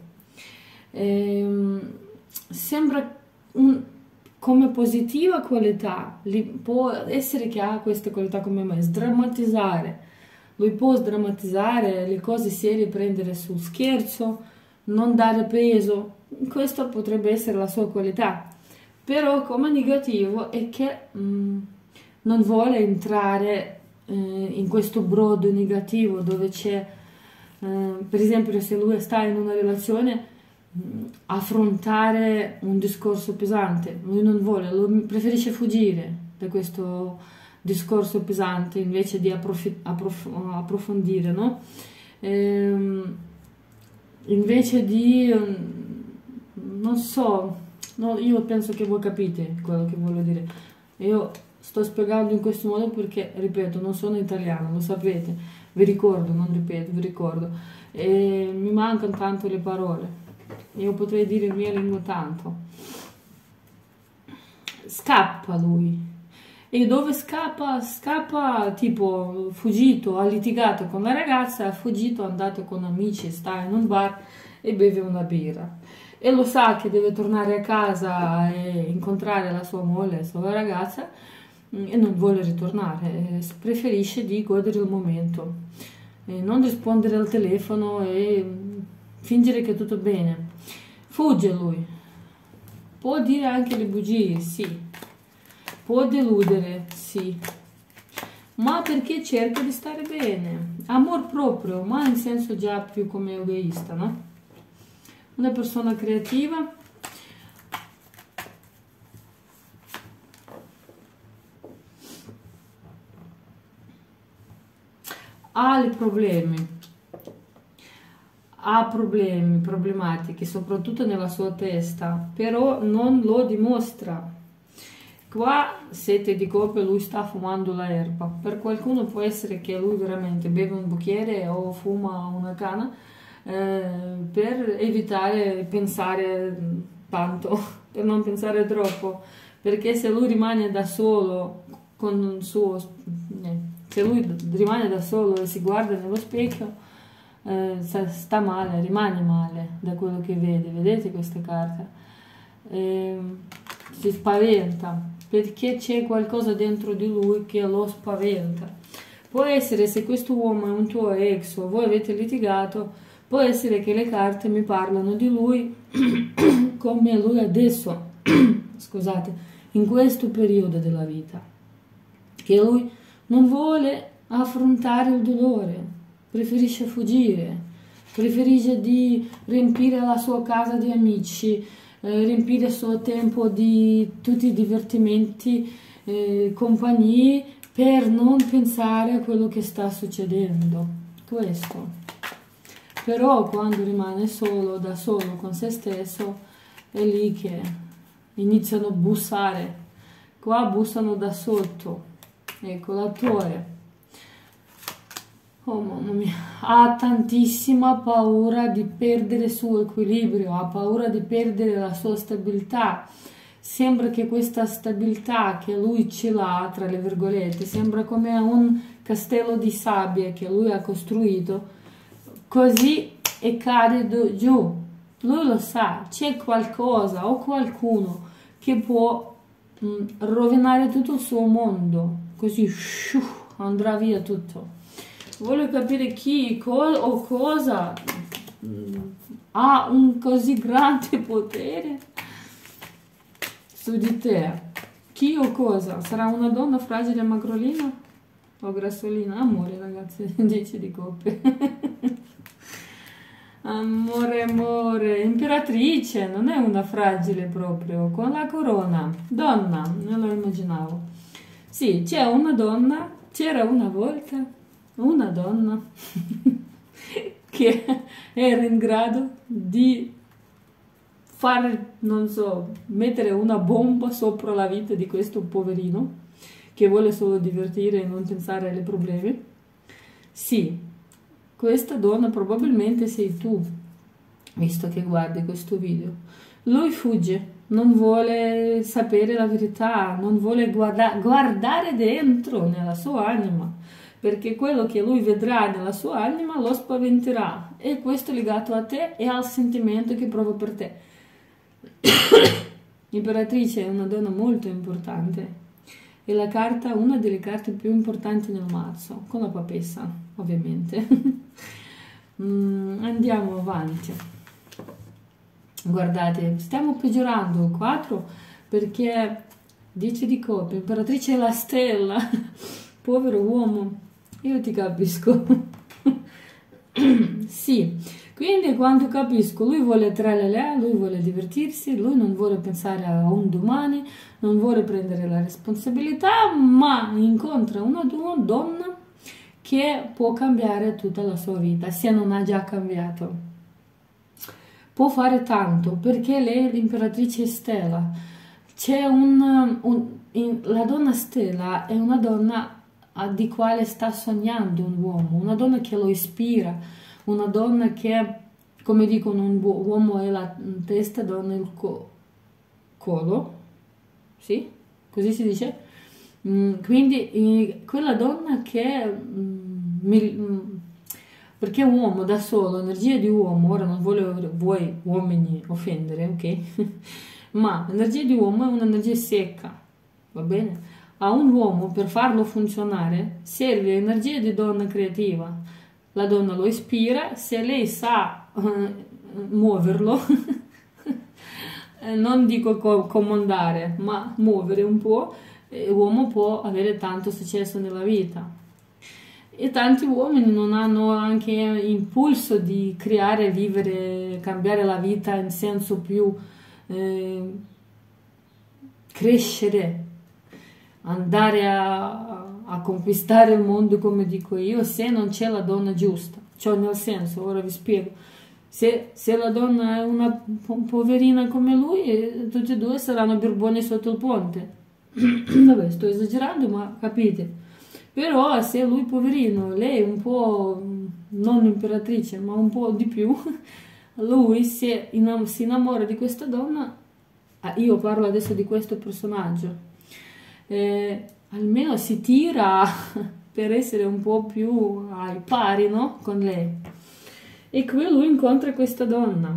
Sembra come positiva qualità, può essere che ha queste qualità come me, sdrammatizzare. Lui può sdrammatizzare le cose serie, prendere sul scherzo, non dare peso. Questa potrebbe essere la sua qualità. Però come negativo è che non vuole entrare in questo brodo negativo dove c'è, per esempio, se lui sta in una relazione, affrontare un discorso pesante. Lui non vuole, lui preferisce fuggire da questo discorso pesante invece di approfondire, no? Invece di, non so, no, io penso che voi capite quello che voglio dire. Io sto spiegando in questo modo perché, ripeto, non sono italiana, lo sapete, vi ricordo, non ripeto, vi ricordo, e mi mancano tanto le parole, io potrei dire in mia lingua tanto. Scappa lui, e dove scappa? Scappa tipo fuggito, ha litigato con la ragazza, ha fuggito, è andato con amici, sta in un bar e beve una birra. E lo sa che deve tornare a casa e incontrare la sua moglie, la sua ragazza, e non vuole ritornare, preferisce di godere il momento, non rispondere al telefono e fingere che è tutto bene. Fugge lui, può dire anche le bugie, sì, può deludere, sì, ma perché cerca di stare bene, amor proprio, ma in senso già più come egoista, no? Una persona creativa, ha problemi, problematiche, soprattutto nella sua testa, però non lo dimostra. Qua 7 di coppe, lui sta fumando la erba. Per qualcuno può essere che lui veramente beve un bicchiere o fuma una canna per evitare pensare tanto, per non pensare troppo, perché se lui rimane da solo con il suo se lui rimane da solo e si guarda nello specchio, sta male, rimane male da quello che vede. Vedete queste carte? Si spaventa perché c'è qualcosa dentro di lui che lo spaventa. Può essere, se questo uomo è un tuo ex o voi avete litigato, può essere che le carte mi parlano di lui come lui adesso, scusate, in questo periodo della vita, che lui non vuole affrontare il dolore, preferisce fuggire, preferisce di riempire la sua casa di amici, riempire il suo tempo di tutti i divertimenti, compagnie, per non pensare a quello che sta succedendo. Questo. Però quando rimane solo, da solo con se stesso, è lì che iniziano a bussare. Qua bussano da sotto. Ecco l'attore. Oh mamma mia, ha tantissima paura di perdere il suo equilibrio, ha paura di perdere la sua stabilità. Sembra che questa stabilità che lui ce l'ha, tra le virgolette, sembra come un castello di sabbia che lui ha costruito, così, e cade giù. Lui lo sa, c'è qualcosa o qualcuno che può rovinare tutto il suo mondo, così andrà via tutto. Voglio capire chi o cosa ha un così grande potere su di te. Chi o cosa? Sarà una donna fragile e magrolina o grassolina? Amore, ragazzi, 10 di coppe. Amore, amore, imperatrice, non è una fragile proprio, con la corona. Donna, non lo immaginavo. Sì, c'è una donna, c'era una volta una donna che era in grado di fare, non so, mettere una bomba sopra la vita di questo poverino che vuole solo divertire e non pensare ai problemi. Sì, questa donna probabilmente sei tu, visto che guardi questo video. Lui fugge, non vuole sapere la verità, non vuole guardare dentro nella sua anima, perché quello che lui vedrà nella sua anima lo spaventerà, e questo è legato a te e al sentimento che prova per te. L'imperatrice è una donna molto importante, è la carta, una delle carte più importanti nel mazzo, con la papessa, ovviamente. Andiamo avanti. Guardate, stiamo peggiorando 4 perché 10 di coppe, imperatrice è la stella. Povero uomo, io ti capisco. Sì, quindi quando capisco, lui vuole tralala, lui vuole divertirsi, lui non vuole pensare a un domani, non vuole prendere la responsabilità, ma incontra una donna che può cambiare tutta la sua vita, se non ha già cambiato. Può fare tanto, perché lei è l'imperatrice Stella. C'è la donna Stella è una donna di quale sta sognando un uomo, una donna che lo ispira, una donna che, come dicono, un uomo è la testa, donna è il collo, sì? Così si dice? Quindi quella donna che perché un uomo da solo, energia di uomo, ora non voglio voi uomini offendere, ok? Ma l'energia di uomo è un'energia secca, va bene? A un uomo, per farlo funzionare, serve energia di donna creativa. La donna lo ispira, se lei sa muoverlo, non dico comandare, ma muovere un po', l'uomo può avere tanto successo nella vita. E tanti uomini non hanno anche impulso di creare, vivere, cambiare la vita in senso più crescere, andare a conquistare il mondo, come dico io, se non c'è la donna giusta. Cioè, nel senso, ora vi spiego, se la donna è una poverina come lui, tutti e due saranno birboni sotto il ponte. Vabbè, sto esagerando, ma capite. Però se lui poverino, lei un po', non imperatrice, ma un po' di più, lui si innamora di questa donna. Io parlo adesso di questo personaggio, almeno si tira per essere un po' più ai pari, no? Con lei. E qui lui incontra questa donna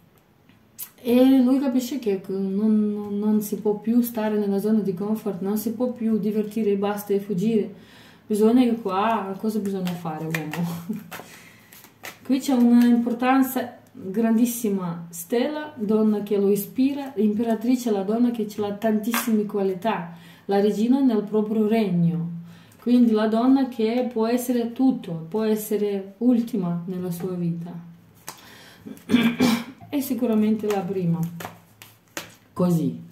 e lui capisce che non si può più stare nella zona di comfort, non si può più divertire e basta e fuggire. Bisogna che qua, cosa bisogna fare, uomo? Qui c'è un'importanza grandissima. Stella, donna che lo ispira, imperatrice, la donna che ha tantissime qualità, la regina nel proprio regno, quindi la donna che può essere tutto, può essere ultima nella sua vita, è sicuramente la prima. Così.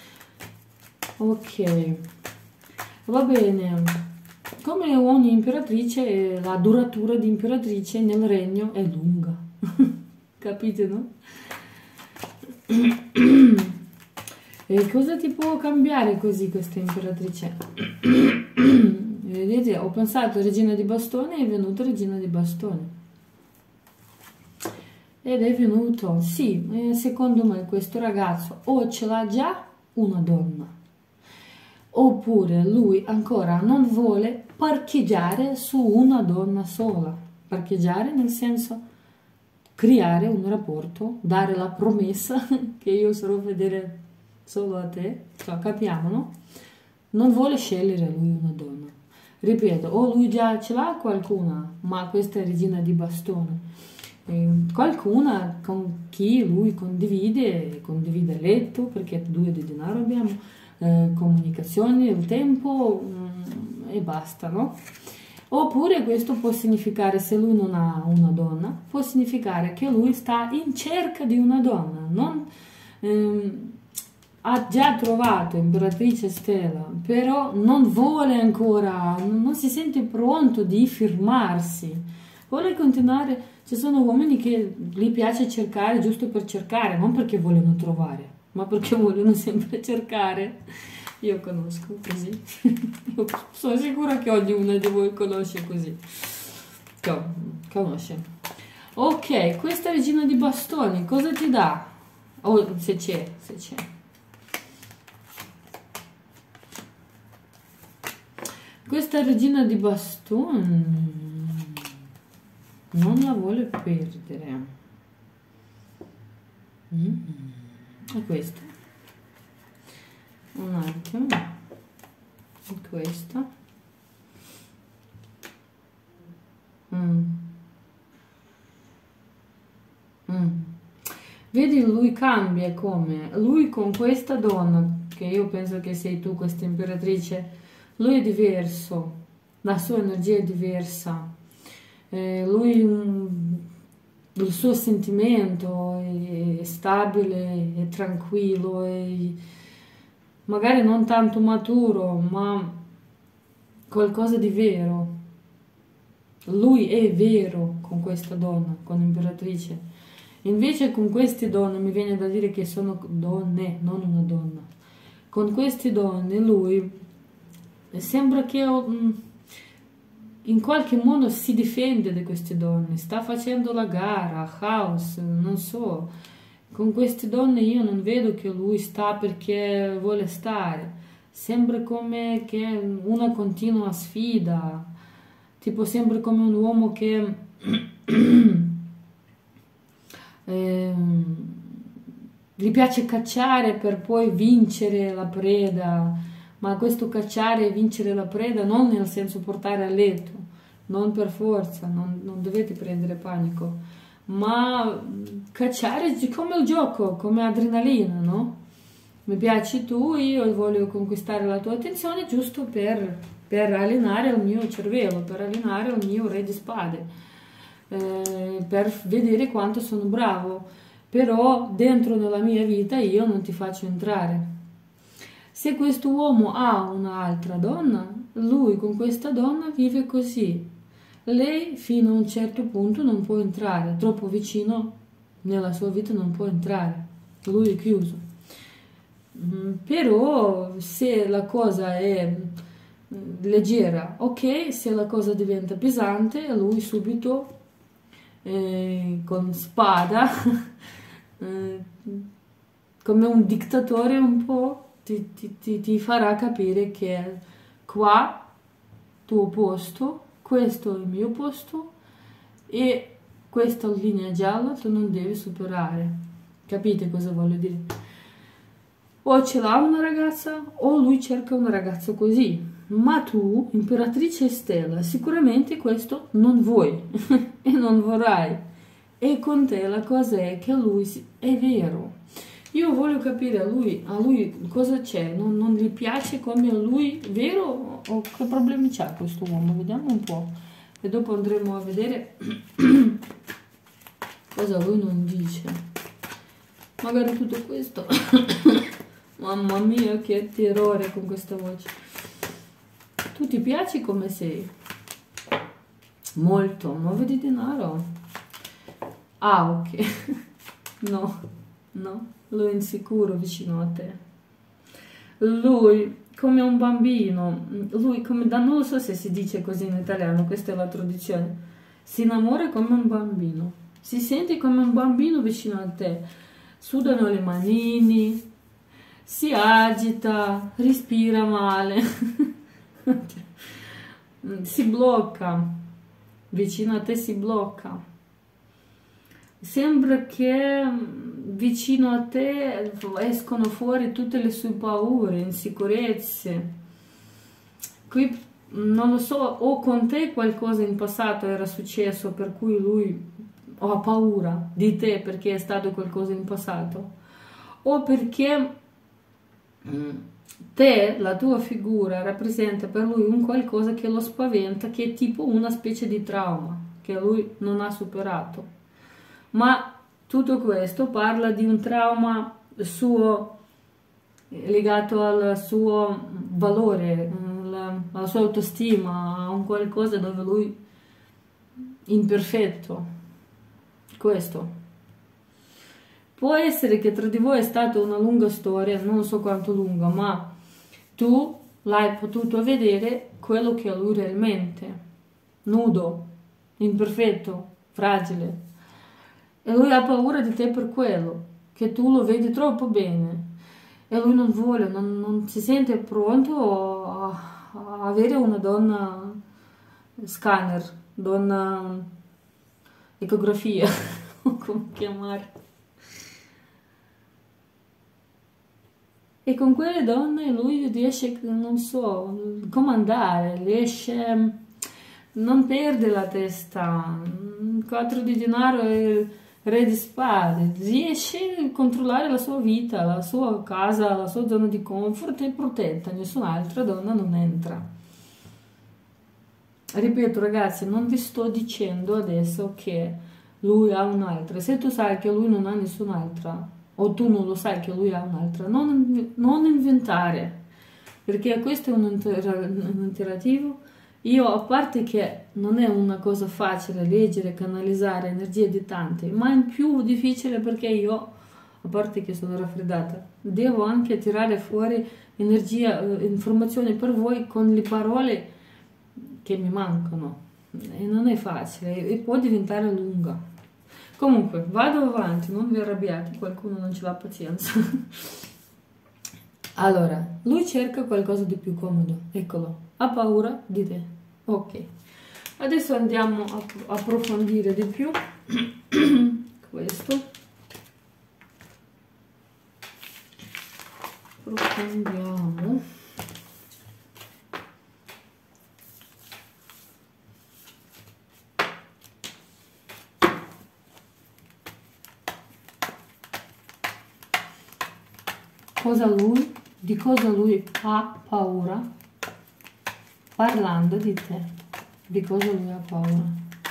Ok, va bene. Come ogni imperatrice, la duratura di imperatrice nel regno è lunga. Capite, no? E cosa ti può cambiare così questa imperatrice? Vedete, ho pensato regina di bastone e è venuta regina di bastone. Ed è venuto, sì, secondo me questo ragazzo o ce l'ha già una donna, oppure lui ancora non vuole parcheggiare su una donna sola. Parcheggiare nel senso creare un rapporto, dare la promessa che io sarò fedele solo a te, cioè, capiamo, no? Non vuole scegliere lui una donna. Ripeto, o lui già ce l'ha qualcuna, ma questa è regina di bastone. Qualcuna con chi lui condivide letto, perché due di denaro abbiamo, comunicazioni, il tempo e basta, no? Oppure questo può significare, se lui non ha una donna, può significare che lui sta in cerca di una donna, non, ha già trovato imperatrice Stella, però non vuole ancora, non si sente pronto di firmarsi, vuole continuare. Ci sono uomini che gli piace cercare giusto per cercare, non perché vogliono trovare, ma perché vogliono sempre cercare. Io conosco così. Io sono sicura che ognuno di voi conosce così. Conosce. Ok, questa regina di bastoni cosa ti dà? Oh, se c'è. Questa regina di bastoni non la vuole perdere. E questo. Un attimo. E questo. Vedi, lui cambia come? Lui con questa donna, che io penso che sei tu, questa imperatrice, lui è diverso, la sua energia è diversa. Lui, il suo sentimento è stabile, è tranquillo, magari non tanto maturo, ma qualcosa di vero. Lui è vero con questa donna, con l'imperatrice. Invece con queste donne mi viene da dire che sono donne, non una donna. Con queste donne lui sembra che in qualche modo si difende da queste donne, sta facendo la gara, house, non so. Con queste donne io non vedo che lui sta perché vuole stare, sembra come che una continua sfida, tipo sembra come un uomo che gli piace cacciare per poi vincere la preda, ma questo cacciare e vincere la preda non nel senso portare a letto, non per forza, non dovete prendere panico, ma cacciare come il gioco, come adrenalina, no? Mi piaci tu, io voglio conquistare la tua attenzione giusto per allenare il mio cervello, per allenare il mio re di spade, per vedere quanto sono bravo, però dentro nella mia vita io non ti faccio entrare. Se questo uomo ha un'altra donna, lui con questa donna vive così. Lei fino a un certo punto non può entrare, troppo vicino nella sua vita non può entrare, lui è chiuso. Però se la cosa è leggera, ok, se la cosa diventa pesante, lui subito con spada, come un dittatore un po', ti farà capire che qua tuo posto, questo è il mio posto e questa linea gialla tu non devi superare. Capite cosa voglio dire? O ce l'ha una ragazza o lui cerca una ragazza così, ma tu, imperatrice Stella, sicuramente questo non vuoi e non vorrai, e con te la cosa è che lui è vero. Io voglio capire a lui cosa c'è, non gli piace come a lui, vero, o che problemi c'ha questo uomo, vediamo un po', e dopo andremo a vedere cosa lui non dice. Magari tutto questo. Mamma mia, che terrore con questa voce. Tu ti piaci come sei? Molto. Muove di denaro? Ah, ok. No, no. Lui è insicuro vicino a te. Lui come un bambino. Lui come da... Non lo so se si dice così in italiano, questa è la traduzione. Si innamora come un bambino. Si sente come un bambino vicino a te. Sudano le manini. Si agita, respira male, si blocca, vicino a te si blocca. Sembra che vicino a te escono fuori tutte le sue paure, insicurezze. Qui non lo so, o con te qualcosa in passato era successo per cui lui ha paura di te perché è stato qualcosa in passato, o perché te, la tua figura, rappresenta per lui un qualcosa che lo spaventa, che è tipo una specie di trauma che lui non ha superato. Ma tutto questo parla di un trauma suo legato al suo valore, alla sua autostima, a un qualcosa dove lui è imperfetto. Questo. Può essere che tra di voi è stata una lunga storia, non so quanto lunga, ma tu l'hai potuto vedere quello che è lui realmente, nudo, imperfetto, fragile. E lui ha paura di te per quello, che tu lo vedi troppo bene. E lui non vuole, non si sente pronto a avere una donna scanner, donna ecografia, come chiamare. E con quelle donne lui riesce, non so, comandare, riesce, non perde la testa, 4 di denaro e re di spade, riesce a controllare la sua vita, la sua casa, la sua zona di comfort è protetta, nessun'altra donna non entra. Ripeto ragazzi, non vi sto dicendo adesso che lui ha un'altra, se tu sai che lui non ha nessun'altra, o tu non lo sai che lui ha un'altra, non inventare, perché questo è un interativo. Io, a parte che non è una cosa facile leggere, canalizzare energie di tante, ma è più difficile perché io, a parte che sono raffreddata, devo anche tirare fuori energia, informazioni per voi con le parole che mi mancano, e non è facile, e può diventare lunga. Comunque, vado avanti, non vi arrabbiate, qualcuno non ce l'ha pazienza. Allora, lui cerca qualcosa di più comodo, eccolo, ha paura di te. Ok, adesso andiamo a approfondire di più questo. Approfondiamo. Di cosa lui ha paura parlando di te, di cosa lui ha paura.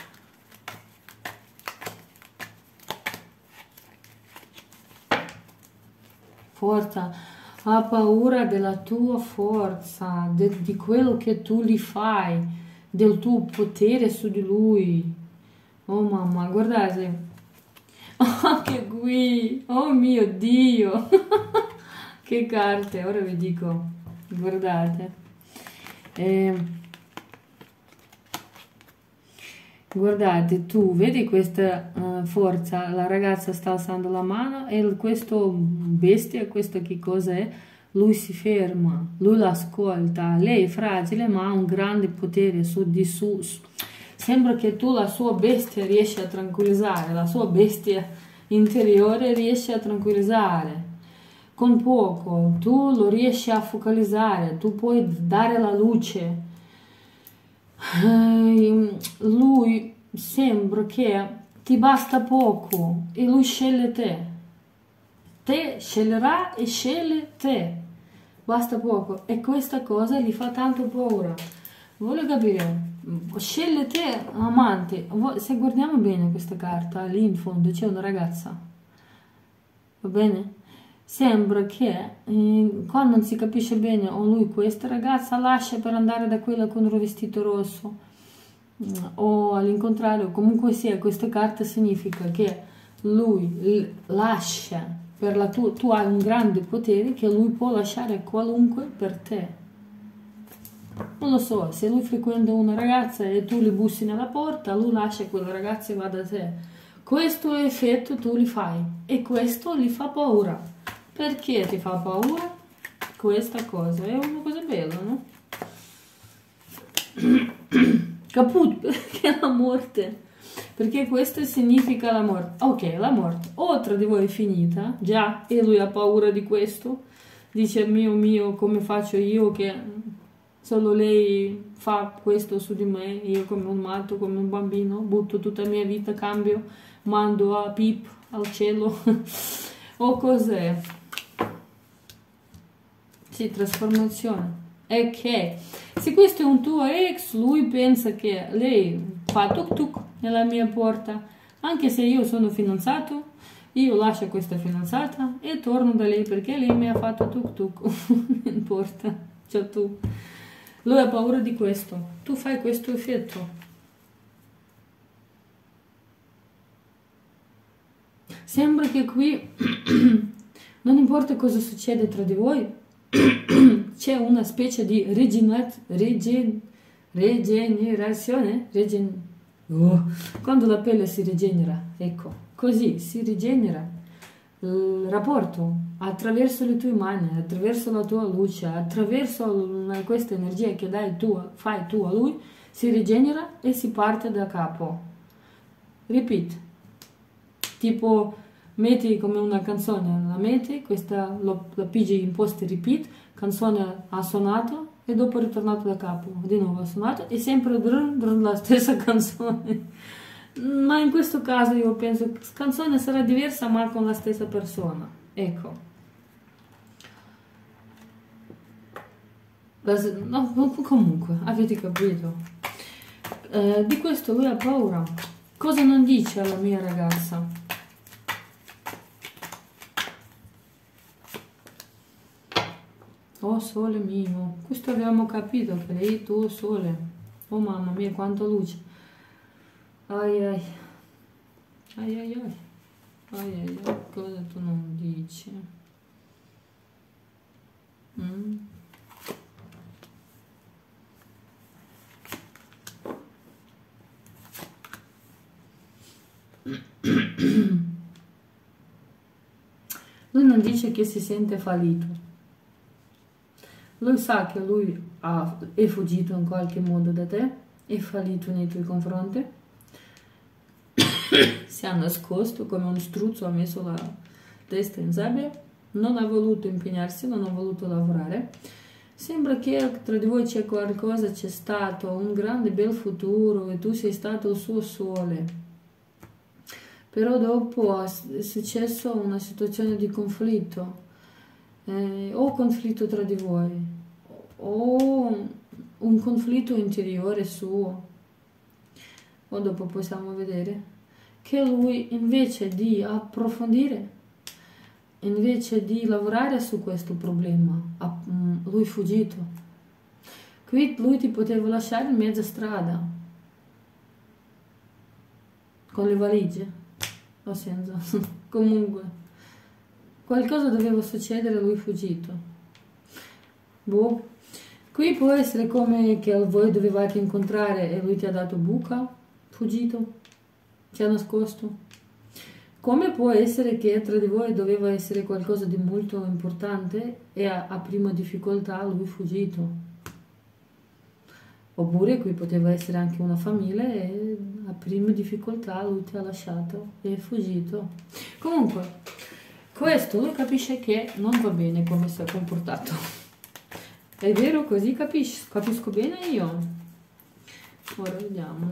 Forza, ha paura della tua forza, di quello che tu gli fai, del tuo potere su di lui. Oh mamma, guardate, oh che qui, oh mio Dio. Che carte, ora vi dico, guardate, guardate, tu vedi questa forza, la ragazza sta alzando la mano e questo bestia, questo che cosa è, lui si ferma, lui l'ascolta, lei è fragile ma ha un grande potere su di su, sembra che tu la sua bestia riesci a tranquillizzare, la sua bestia interiore riesci a tranquillizzare. Con poco, tu lo riesci a focalizzare, tu puoi dare la luce. Lui sembra che ti basta poco e lui sceglie te. Te sceglierà e sceglie te. Basta poco. E questa cosa gli fa tanto paura. voglio capire, scegli te amante, se guardiamo bene questa carta, lì in fondo c'è una ragazza, va bene? Sembra che quando non si capisce bene o lui questa ragazza lascia per andare da quella con il vestito rosso o all'incontrario, comunque sia, questa carta significa che lui lascia per la tu hai un grande potere che lui può lasciare qualunque per te. Non lo so, se lui frequenta una ragazza e tu le bussi nella porta, lui lascia quella ragazza e va da te. Questo effetto tu li fai e questo gli fa paura. Perché ti fa paura? Questa cosa è una cosa bella, no? Caput? Perché la morte? Perché questo significa la morte. Ok, la morte. O tra di voi è finita, già, e lui ha paura di questo. Dice, mio, come faccio io che solo lei fa questo su di me, io come un matto, come un bambino, butto tutta la mia vita, cambio, mando a Pip al cielo. O cos'è? Sì, trasformazione. E che se questo è un tuo ex, lui pensa che lei fa tuk tuk nella mia porta, anche se io sono fidanzato, io lascio questa fidanzata e torno da lei perché lei mi ha fatto tuk tuk in porta. Cioè tu. Lui ha paura di questo. Tu fai questo effetto. Sembra che qui non importa cosa succede tra di voi, c'è una specie di rigenerazione, quando la pelle si rigenera, ecco, così si rigenera il rapporto attraverso le tue mani, attraverso la tua luce, attraverso questa energia che fai tu a lui, si rigenera e si parte da capo. Repeat. Tipo, metti come una canzone, la metti, questa la pigi in post repeat, canzone ha suonato e dopo è ritornato da capo, di nuovo ha suonato e sempre la stessa canzone. Ma in questo caso io penso che la canzone sarà diversa ma con la stessa persona. Ecco. No, comunque, avete capito? Di questo lui ha paura. Cosa non dice alla mia ragazza? Oh sole mio, questo abbiamo capito che lei è il tuo sole. Oh mamma mia, quanta luce. Ai ai, ai ai ai, ai ai ai, cosa tu non dici? Lui non dice che si sente fallito. Lui sa che lui è fuggito in qualche modo da te, è fallito nei tuoi confronti, si è nascosto come un struzzo, ha messo la testa in sabbia, non ha voluto impegnarsi, non ha voluto lavorare. Sembra che tra di voi c'è qualcosa, c'è stato un grande bel futuro e tu sei stato il suo sole. Però dopo è successo una situazione di conflitto, o conflitto tra di voi, o un conflitto interiore suo, o dopo possiamo vedere che lui invece di approfondire, invece di lavorare su questo problema, lui è fuggito. Qui lui ti poteva lasciare in mezza strada, con le valigie, o senza, comunque. Qualcosa doveva succedere, lui è fuggito. Boh. Qui può essere come che voi dovevate incontrare e lui ti ha dato buca, fuggito, ti ha nascosto. Come può essere che tra di voi doveva essere qualcosa di molto importante e a prima difficoltà lui è fuggito. Oppure qui poteva essere anche una famiglia e a prima difficoltà lui ti ha lasciato e è fuggito. Comunque, questo lui capisce che non va bene come si è comportato. È vero, così capisco bene io. Ora vediamo.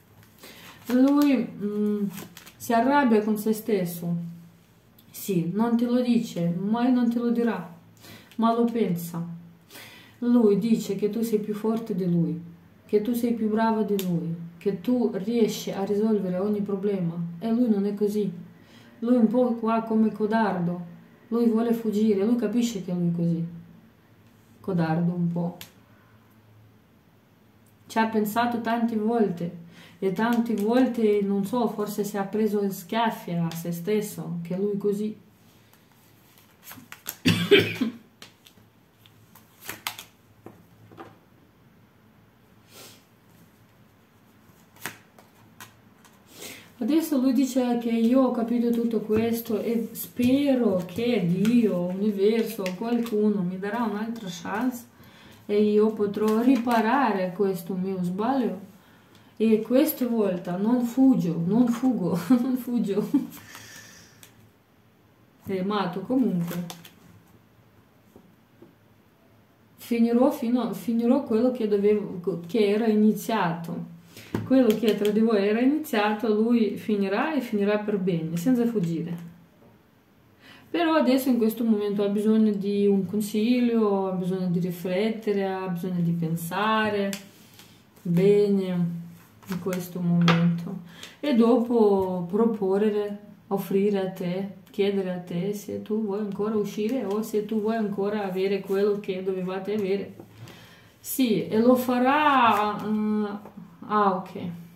Lui si arrabbia con se stesso. Sì, non te lo dice, mai non te lo dirà, ma lo pensa. Lui dice che tu sei più forte di lui. che tu sei più brava di lui, che tu riesci a risolvere ogni problema, e lui non è così. Lui è un po' qua come codardo, lui vuole fuggire, lui capisce che lui è così, codardo un po'. Ci ha pensato tante volte e tante volte, non so, forse si è preso schiaffi a se stesso, che lui è così. Adesso lui dice che io ho capito tutto questo e spero che Dio, l'universo, qualcuno mi darà un'altra chance e io potrò riparare questo mio sbaglio. E questa volta non fugo, non fuggo. È matto comunque. Finirò quello che era iniziato. Quello che tra di voi era iniziato, lui finirà e finirà per bene, senza fuggire. Però adesso in questo momento ha bisogno di un consiglio, ha bisogno di riflettere, ha bisogno di pensare bene in questo momento. E dopo proporre, offrire a te, chiedere a te se tu vuoi ancora uscire o se tu vuoi ancora avere quello che dovevate avere. Sì, e lo farà... Ah, ok.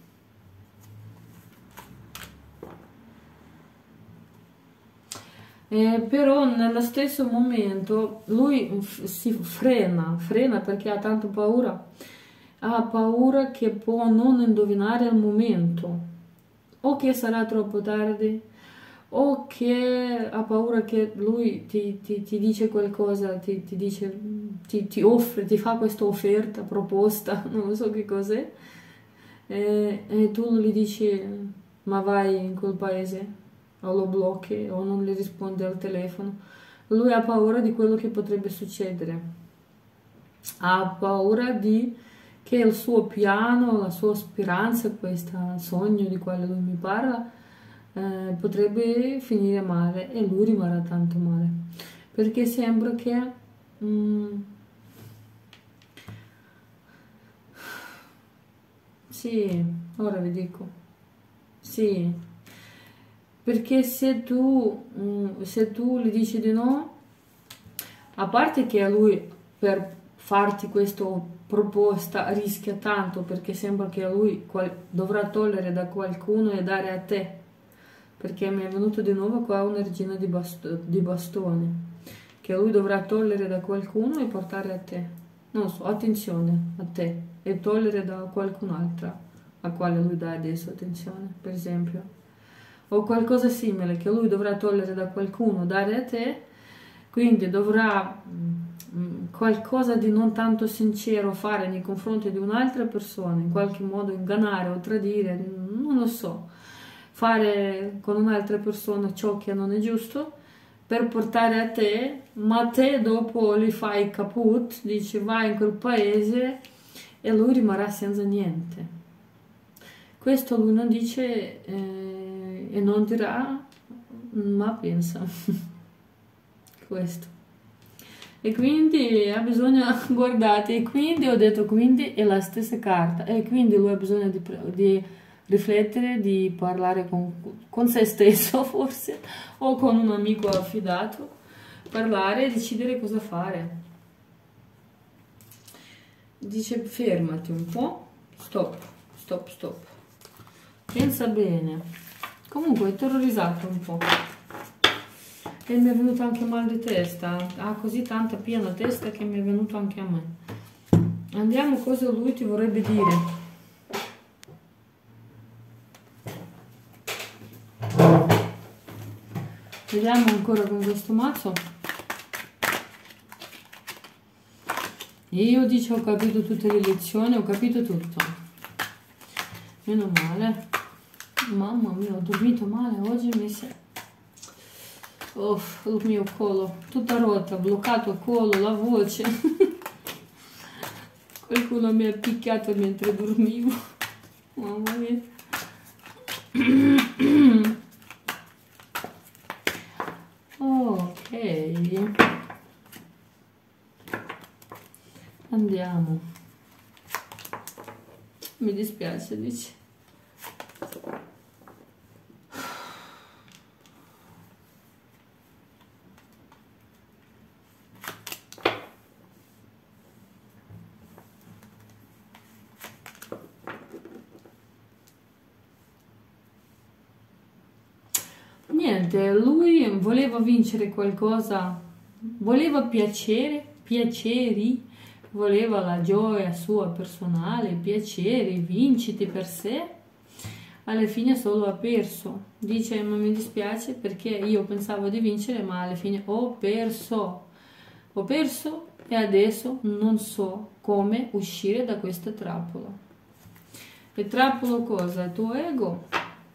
Però nello stesso momento lui si frena perché ha tanta paura. Ha paura che può non indovinare il momento, o che sarà troppo tardi, o che ha paura che lui ti dice qualcosa, ti offre, ti fa questa offerta, proposta, non so che cos'è. E tu gli dici ma vai in quel paese o lo blocchi o non gli rispondi al telefono. Lui ha paura di quello che potrebbe succedere, ha paura che il suo piano, la sua speranza, questo sogno di quale lui mi parla, potrebbe finire male e lui rimarrà tanto male, perché sembra che sì, ora vi dico. Sì, perché se tu gli dici di no, a parte che a lui per farti questa proposta rischia tanto, perché sembra che a lui dovrà togliere da qualcuno e dare a te, perché mi è venuto di nuovo qua una regina di bastoni, che lui dovrà togliere da qualcuno e portare a te. Non so, attenzione a te e togliere da qualcun'altra a quale lui dà adesso attenzione, per esempio. O qualcosa simile che lui dovrà togliere da qualcuno, dare a te, quindi dovrà qualcosa di non tanto sincero fare nei confronti di un'altra persona, in qualche modo ingannare o tradire, non lo so, fare con un'altra persona ciò che non è giusto per portare a te, ma te dopo gli fai caput, dici vai in quel paese e lui rimarrà senza niente. Questo lui non dice e non dirà, ma pensa questo. E quindi ha bisogno, guardate, e quindi ho detto quindi è la stessa carta, e quindi lui ha bisogno di riflettere, di parlare con se stesso forse, o con un amico affidato, parlare e decidere cosa fare. Dice fermati un po', stop, pensa bene. Comunque è terrorizzato un po'. E mi è venuto anche mal di testa, ha così tanta piena testa che mi è venuto anche a me. Andiamo cosa lui ti vorrebbe dire. Vediamo ancora con questo mazzo. Io dice ho capito tutte le lezioni, ho capito tutto. Meno male. Mamma mia, ho dormito male oggi, mi si è... il mio collo, tutta rotta, bloccato il collo, la voce. Qualcuno mi ha picchiato mentre dormivo. Mamma mia. Ok. Andiamo. Mi dispiace, dici. Niente, lui voleva vincere qualcosa, voleva piaceri, voleva la gioia sua personale, piaceri, vinciti per sé. Alla fine solo ha perso. Dice, ma mi dispiace perché io pensavo di vincere, ma alla fine ho perso. Ho perso e adesso non so come uscire da questa trappola. E trappola cosa? Il tuo ego?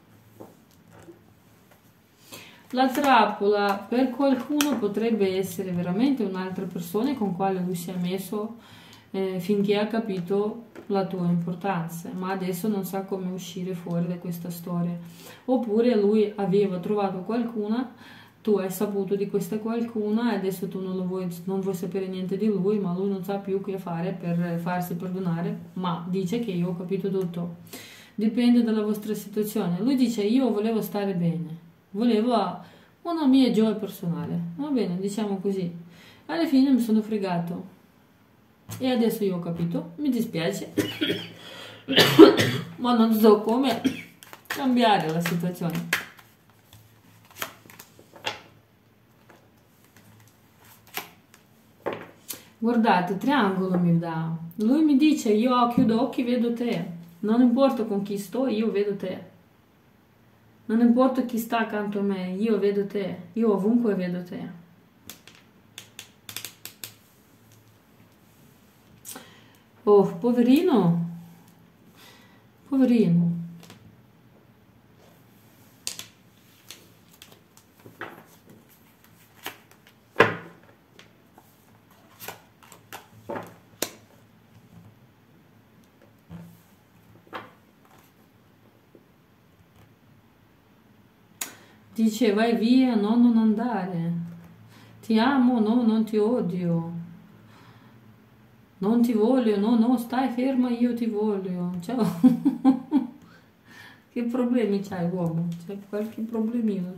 La trappola per qualcuno potrebbe essere veramente un'altra persona con quale lui si è messo finché ha capito la tua importanza, ma adesso non sa come uscire fuori da questa storia. Oppure lui aveva trovato qualcuna, tu hai saputo di questa qualcuna e adesso tu non vuoi sapere niente di lui, ma lui non sa più che fare per farsi perdonare, ma dice che io ho capito tutto. Dipende dalla vostra situazione. Lui dice io volevo stare bene, volevo una mia gioia personale, va bene, diciamo così. Alla fine mi sono fregato e adesso io ho capito, mi dispiace, ma non so come cambiare la situazione. Guardate, triangolo mi dà. Lui mi dice io chiudo occhi, vedo te. Non importa con chi sto, io vedo te. Non importa chi sta accanto a me, io vedo te. Io ovunque vedo te. Oh, poverino. Poverino. Dice vai via, no, non andare. Ti amo, no, non ti odio. Non ti voglio, no, no, stai ferma, io ti voglio. Ciao. Che problemi c'hai, uomo? C'è qualche problemino?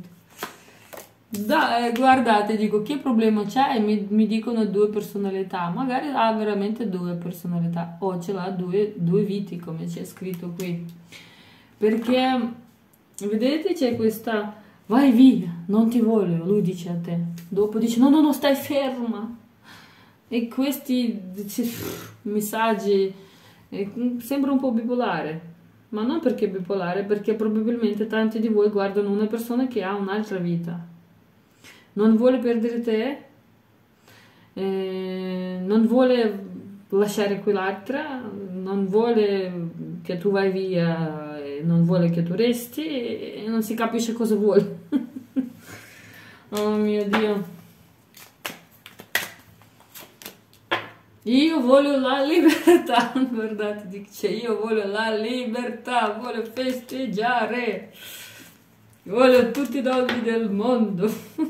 Guardate, dico, che problema c'è? Mi dicono due personalità. Magari ha veramente due personalità. O ce l'ha due viti, come c'è scritto qui. Perché, vedete, c'è questa... Vai via, non ti voglio, lui dice a te. Dopo dice, no, no, no, stai ferma. E questi messaggi sembra un po' bipolare. Ma non perché bipolare, perché probabilmente tanti di voi guardano una persona che ha un'altra vita. Non vuole perdere te, non vuole lasciare quell'altra, non vuole che tu vai via, non vuole che tu resti e non si capisce cosa vuole. Oh mio Dio. Io voglio la libertà, guardate, dice io voglio la libertà, voglio festeggiare, voglio tutti i soldi del mondo.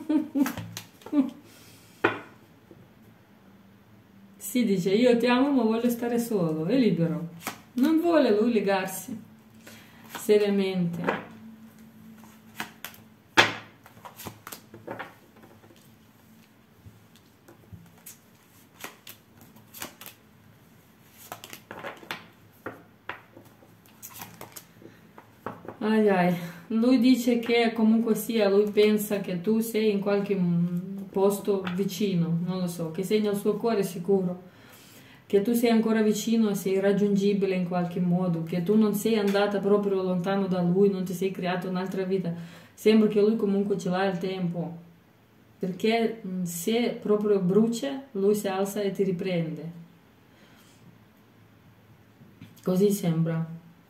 Si dice io ti amo ma voglio stare solo, è libero, non vuole lui legarsi seriamente. Ai ai, lui dice che comunque sia, lui pensa che tu sei in qualche posto vicino, non lo so, che sei nel suo cuore sicuro, che tu sei ancora vicino e sei raggiungibile in qualche modo, che tu non sei andata proprio lontano da lui, non ti sei creata un'altra vita. Sembra che lui comunque ce l'ha il tempo, perché se proprio brucia, lui si alza e ti riprende. Così sembra.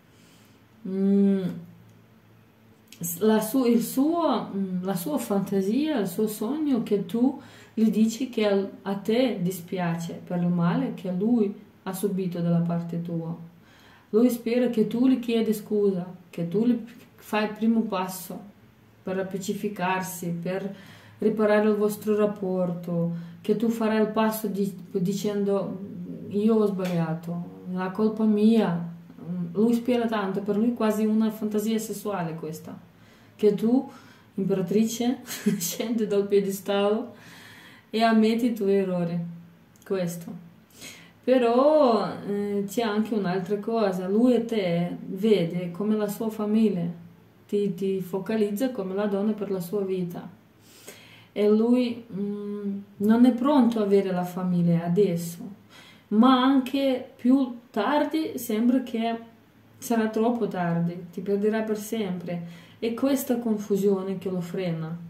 La sua fantasia, il suo sogno che tu gli dici che a te dispiace per il male che lui ha subito dalla parte tua. Lui spera che tu gli chiedi scusa, che tu gli fai il primo passo per appacificarsi, per riparare il vostro rapporto, che tu farai il passo dicendo io ho sbagliato, la colpa mia, lui spera tanto, per lui è quasi una fantasia sessuale questa, che tu, imperatrice, scendi dal piedistallo e ammetti i tuoi errori, questo. Però c'è anche un'altra cosa, lui e te vede come la sua famiglia, ti focalizza come la donna per la sua vita e lui non è pronto ad avere la famiglia adesso, ma anche più tardi sembra che sarà troppo tardi, ti perderà per sempre, è questa confusione che lo frena.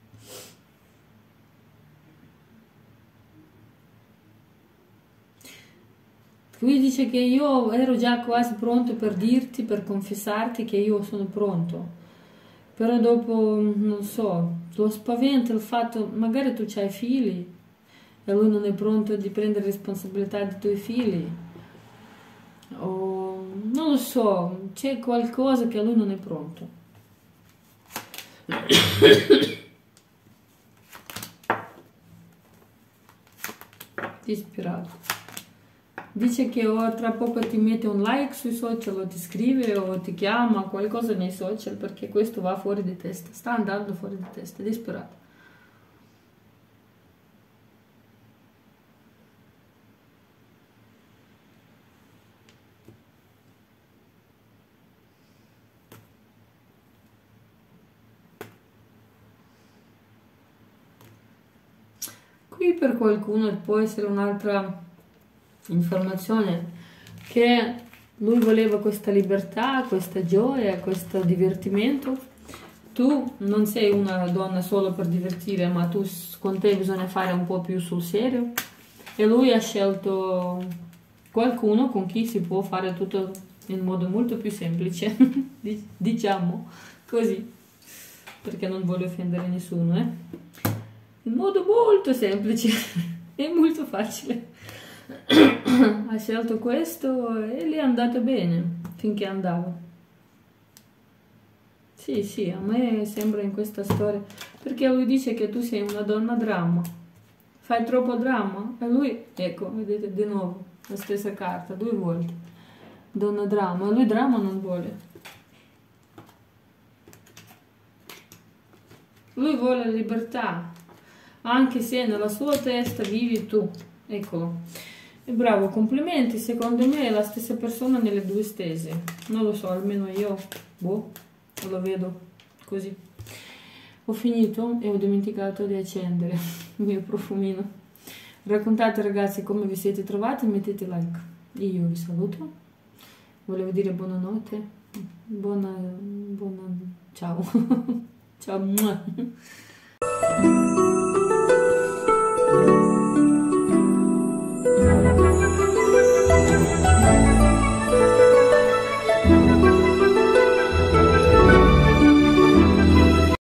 Lui dice che io ero già quasi pronto per dirti, per confessarti che io sono pronto, però dopo, non so, lo spaventa il fatto, magari tu hai figli e lui non è pronto di prendere responsabilità dei tuoi figli, o non lo so, c'è qualcosa che lui non è pronto. Disperato. Dice che tra poco ti mette un like sui social o ti scrive o ti chiama, qualcosa nei social, perché questo va fuori di testa, sta andando fuori di testa, è disperato. Qui per qualcuno può essere un'altra informazione, che lui voleva questa libertà, questa gioia, questo divertimento. Tu non sei una donna solo per divertire, ma tu con te bisogna fare un po' più sul serio, e lui ha scelto qualcuno con chi si può fare tutto in modo molto più semplice, diciamo così, perché non voglio offendere nessuno, in modo molto semplice e molto facile. Ha scelto questo e gli è andato bene finché andava. Sì, a me sembra in questa storia, perché lui dice che tu sei una donna dramma, fai troppo dramma, e lui, ecco, vedete di nuovo la stessa carta, 2 volte, donna dramma, e lui dramma non vuole. Lui vuole la libertà, anche se nella sua testa vivi tu, eccolo. E bravo, complimenti, secondo me è la stessa persona nelle 2 stese, non lo so, almeno io, lo vedo così. Ho finito e ho dimenticato di accendere il mio profumino. Raccontate ragazzi come vi siete trovati, mettete like. Io vi saluto, volevo dire buonanotte, buona ciao, ciao.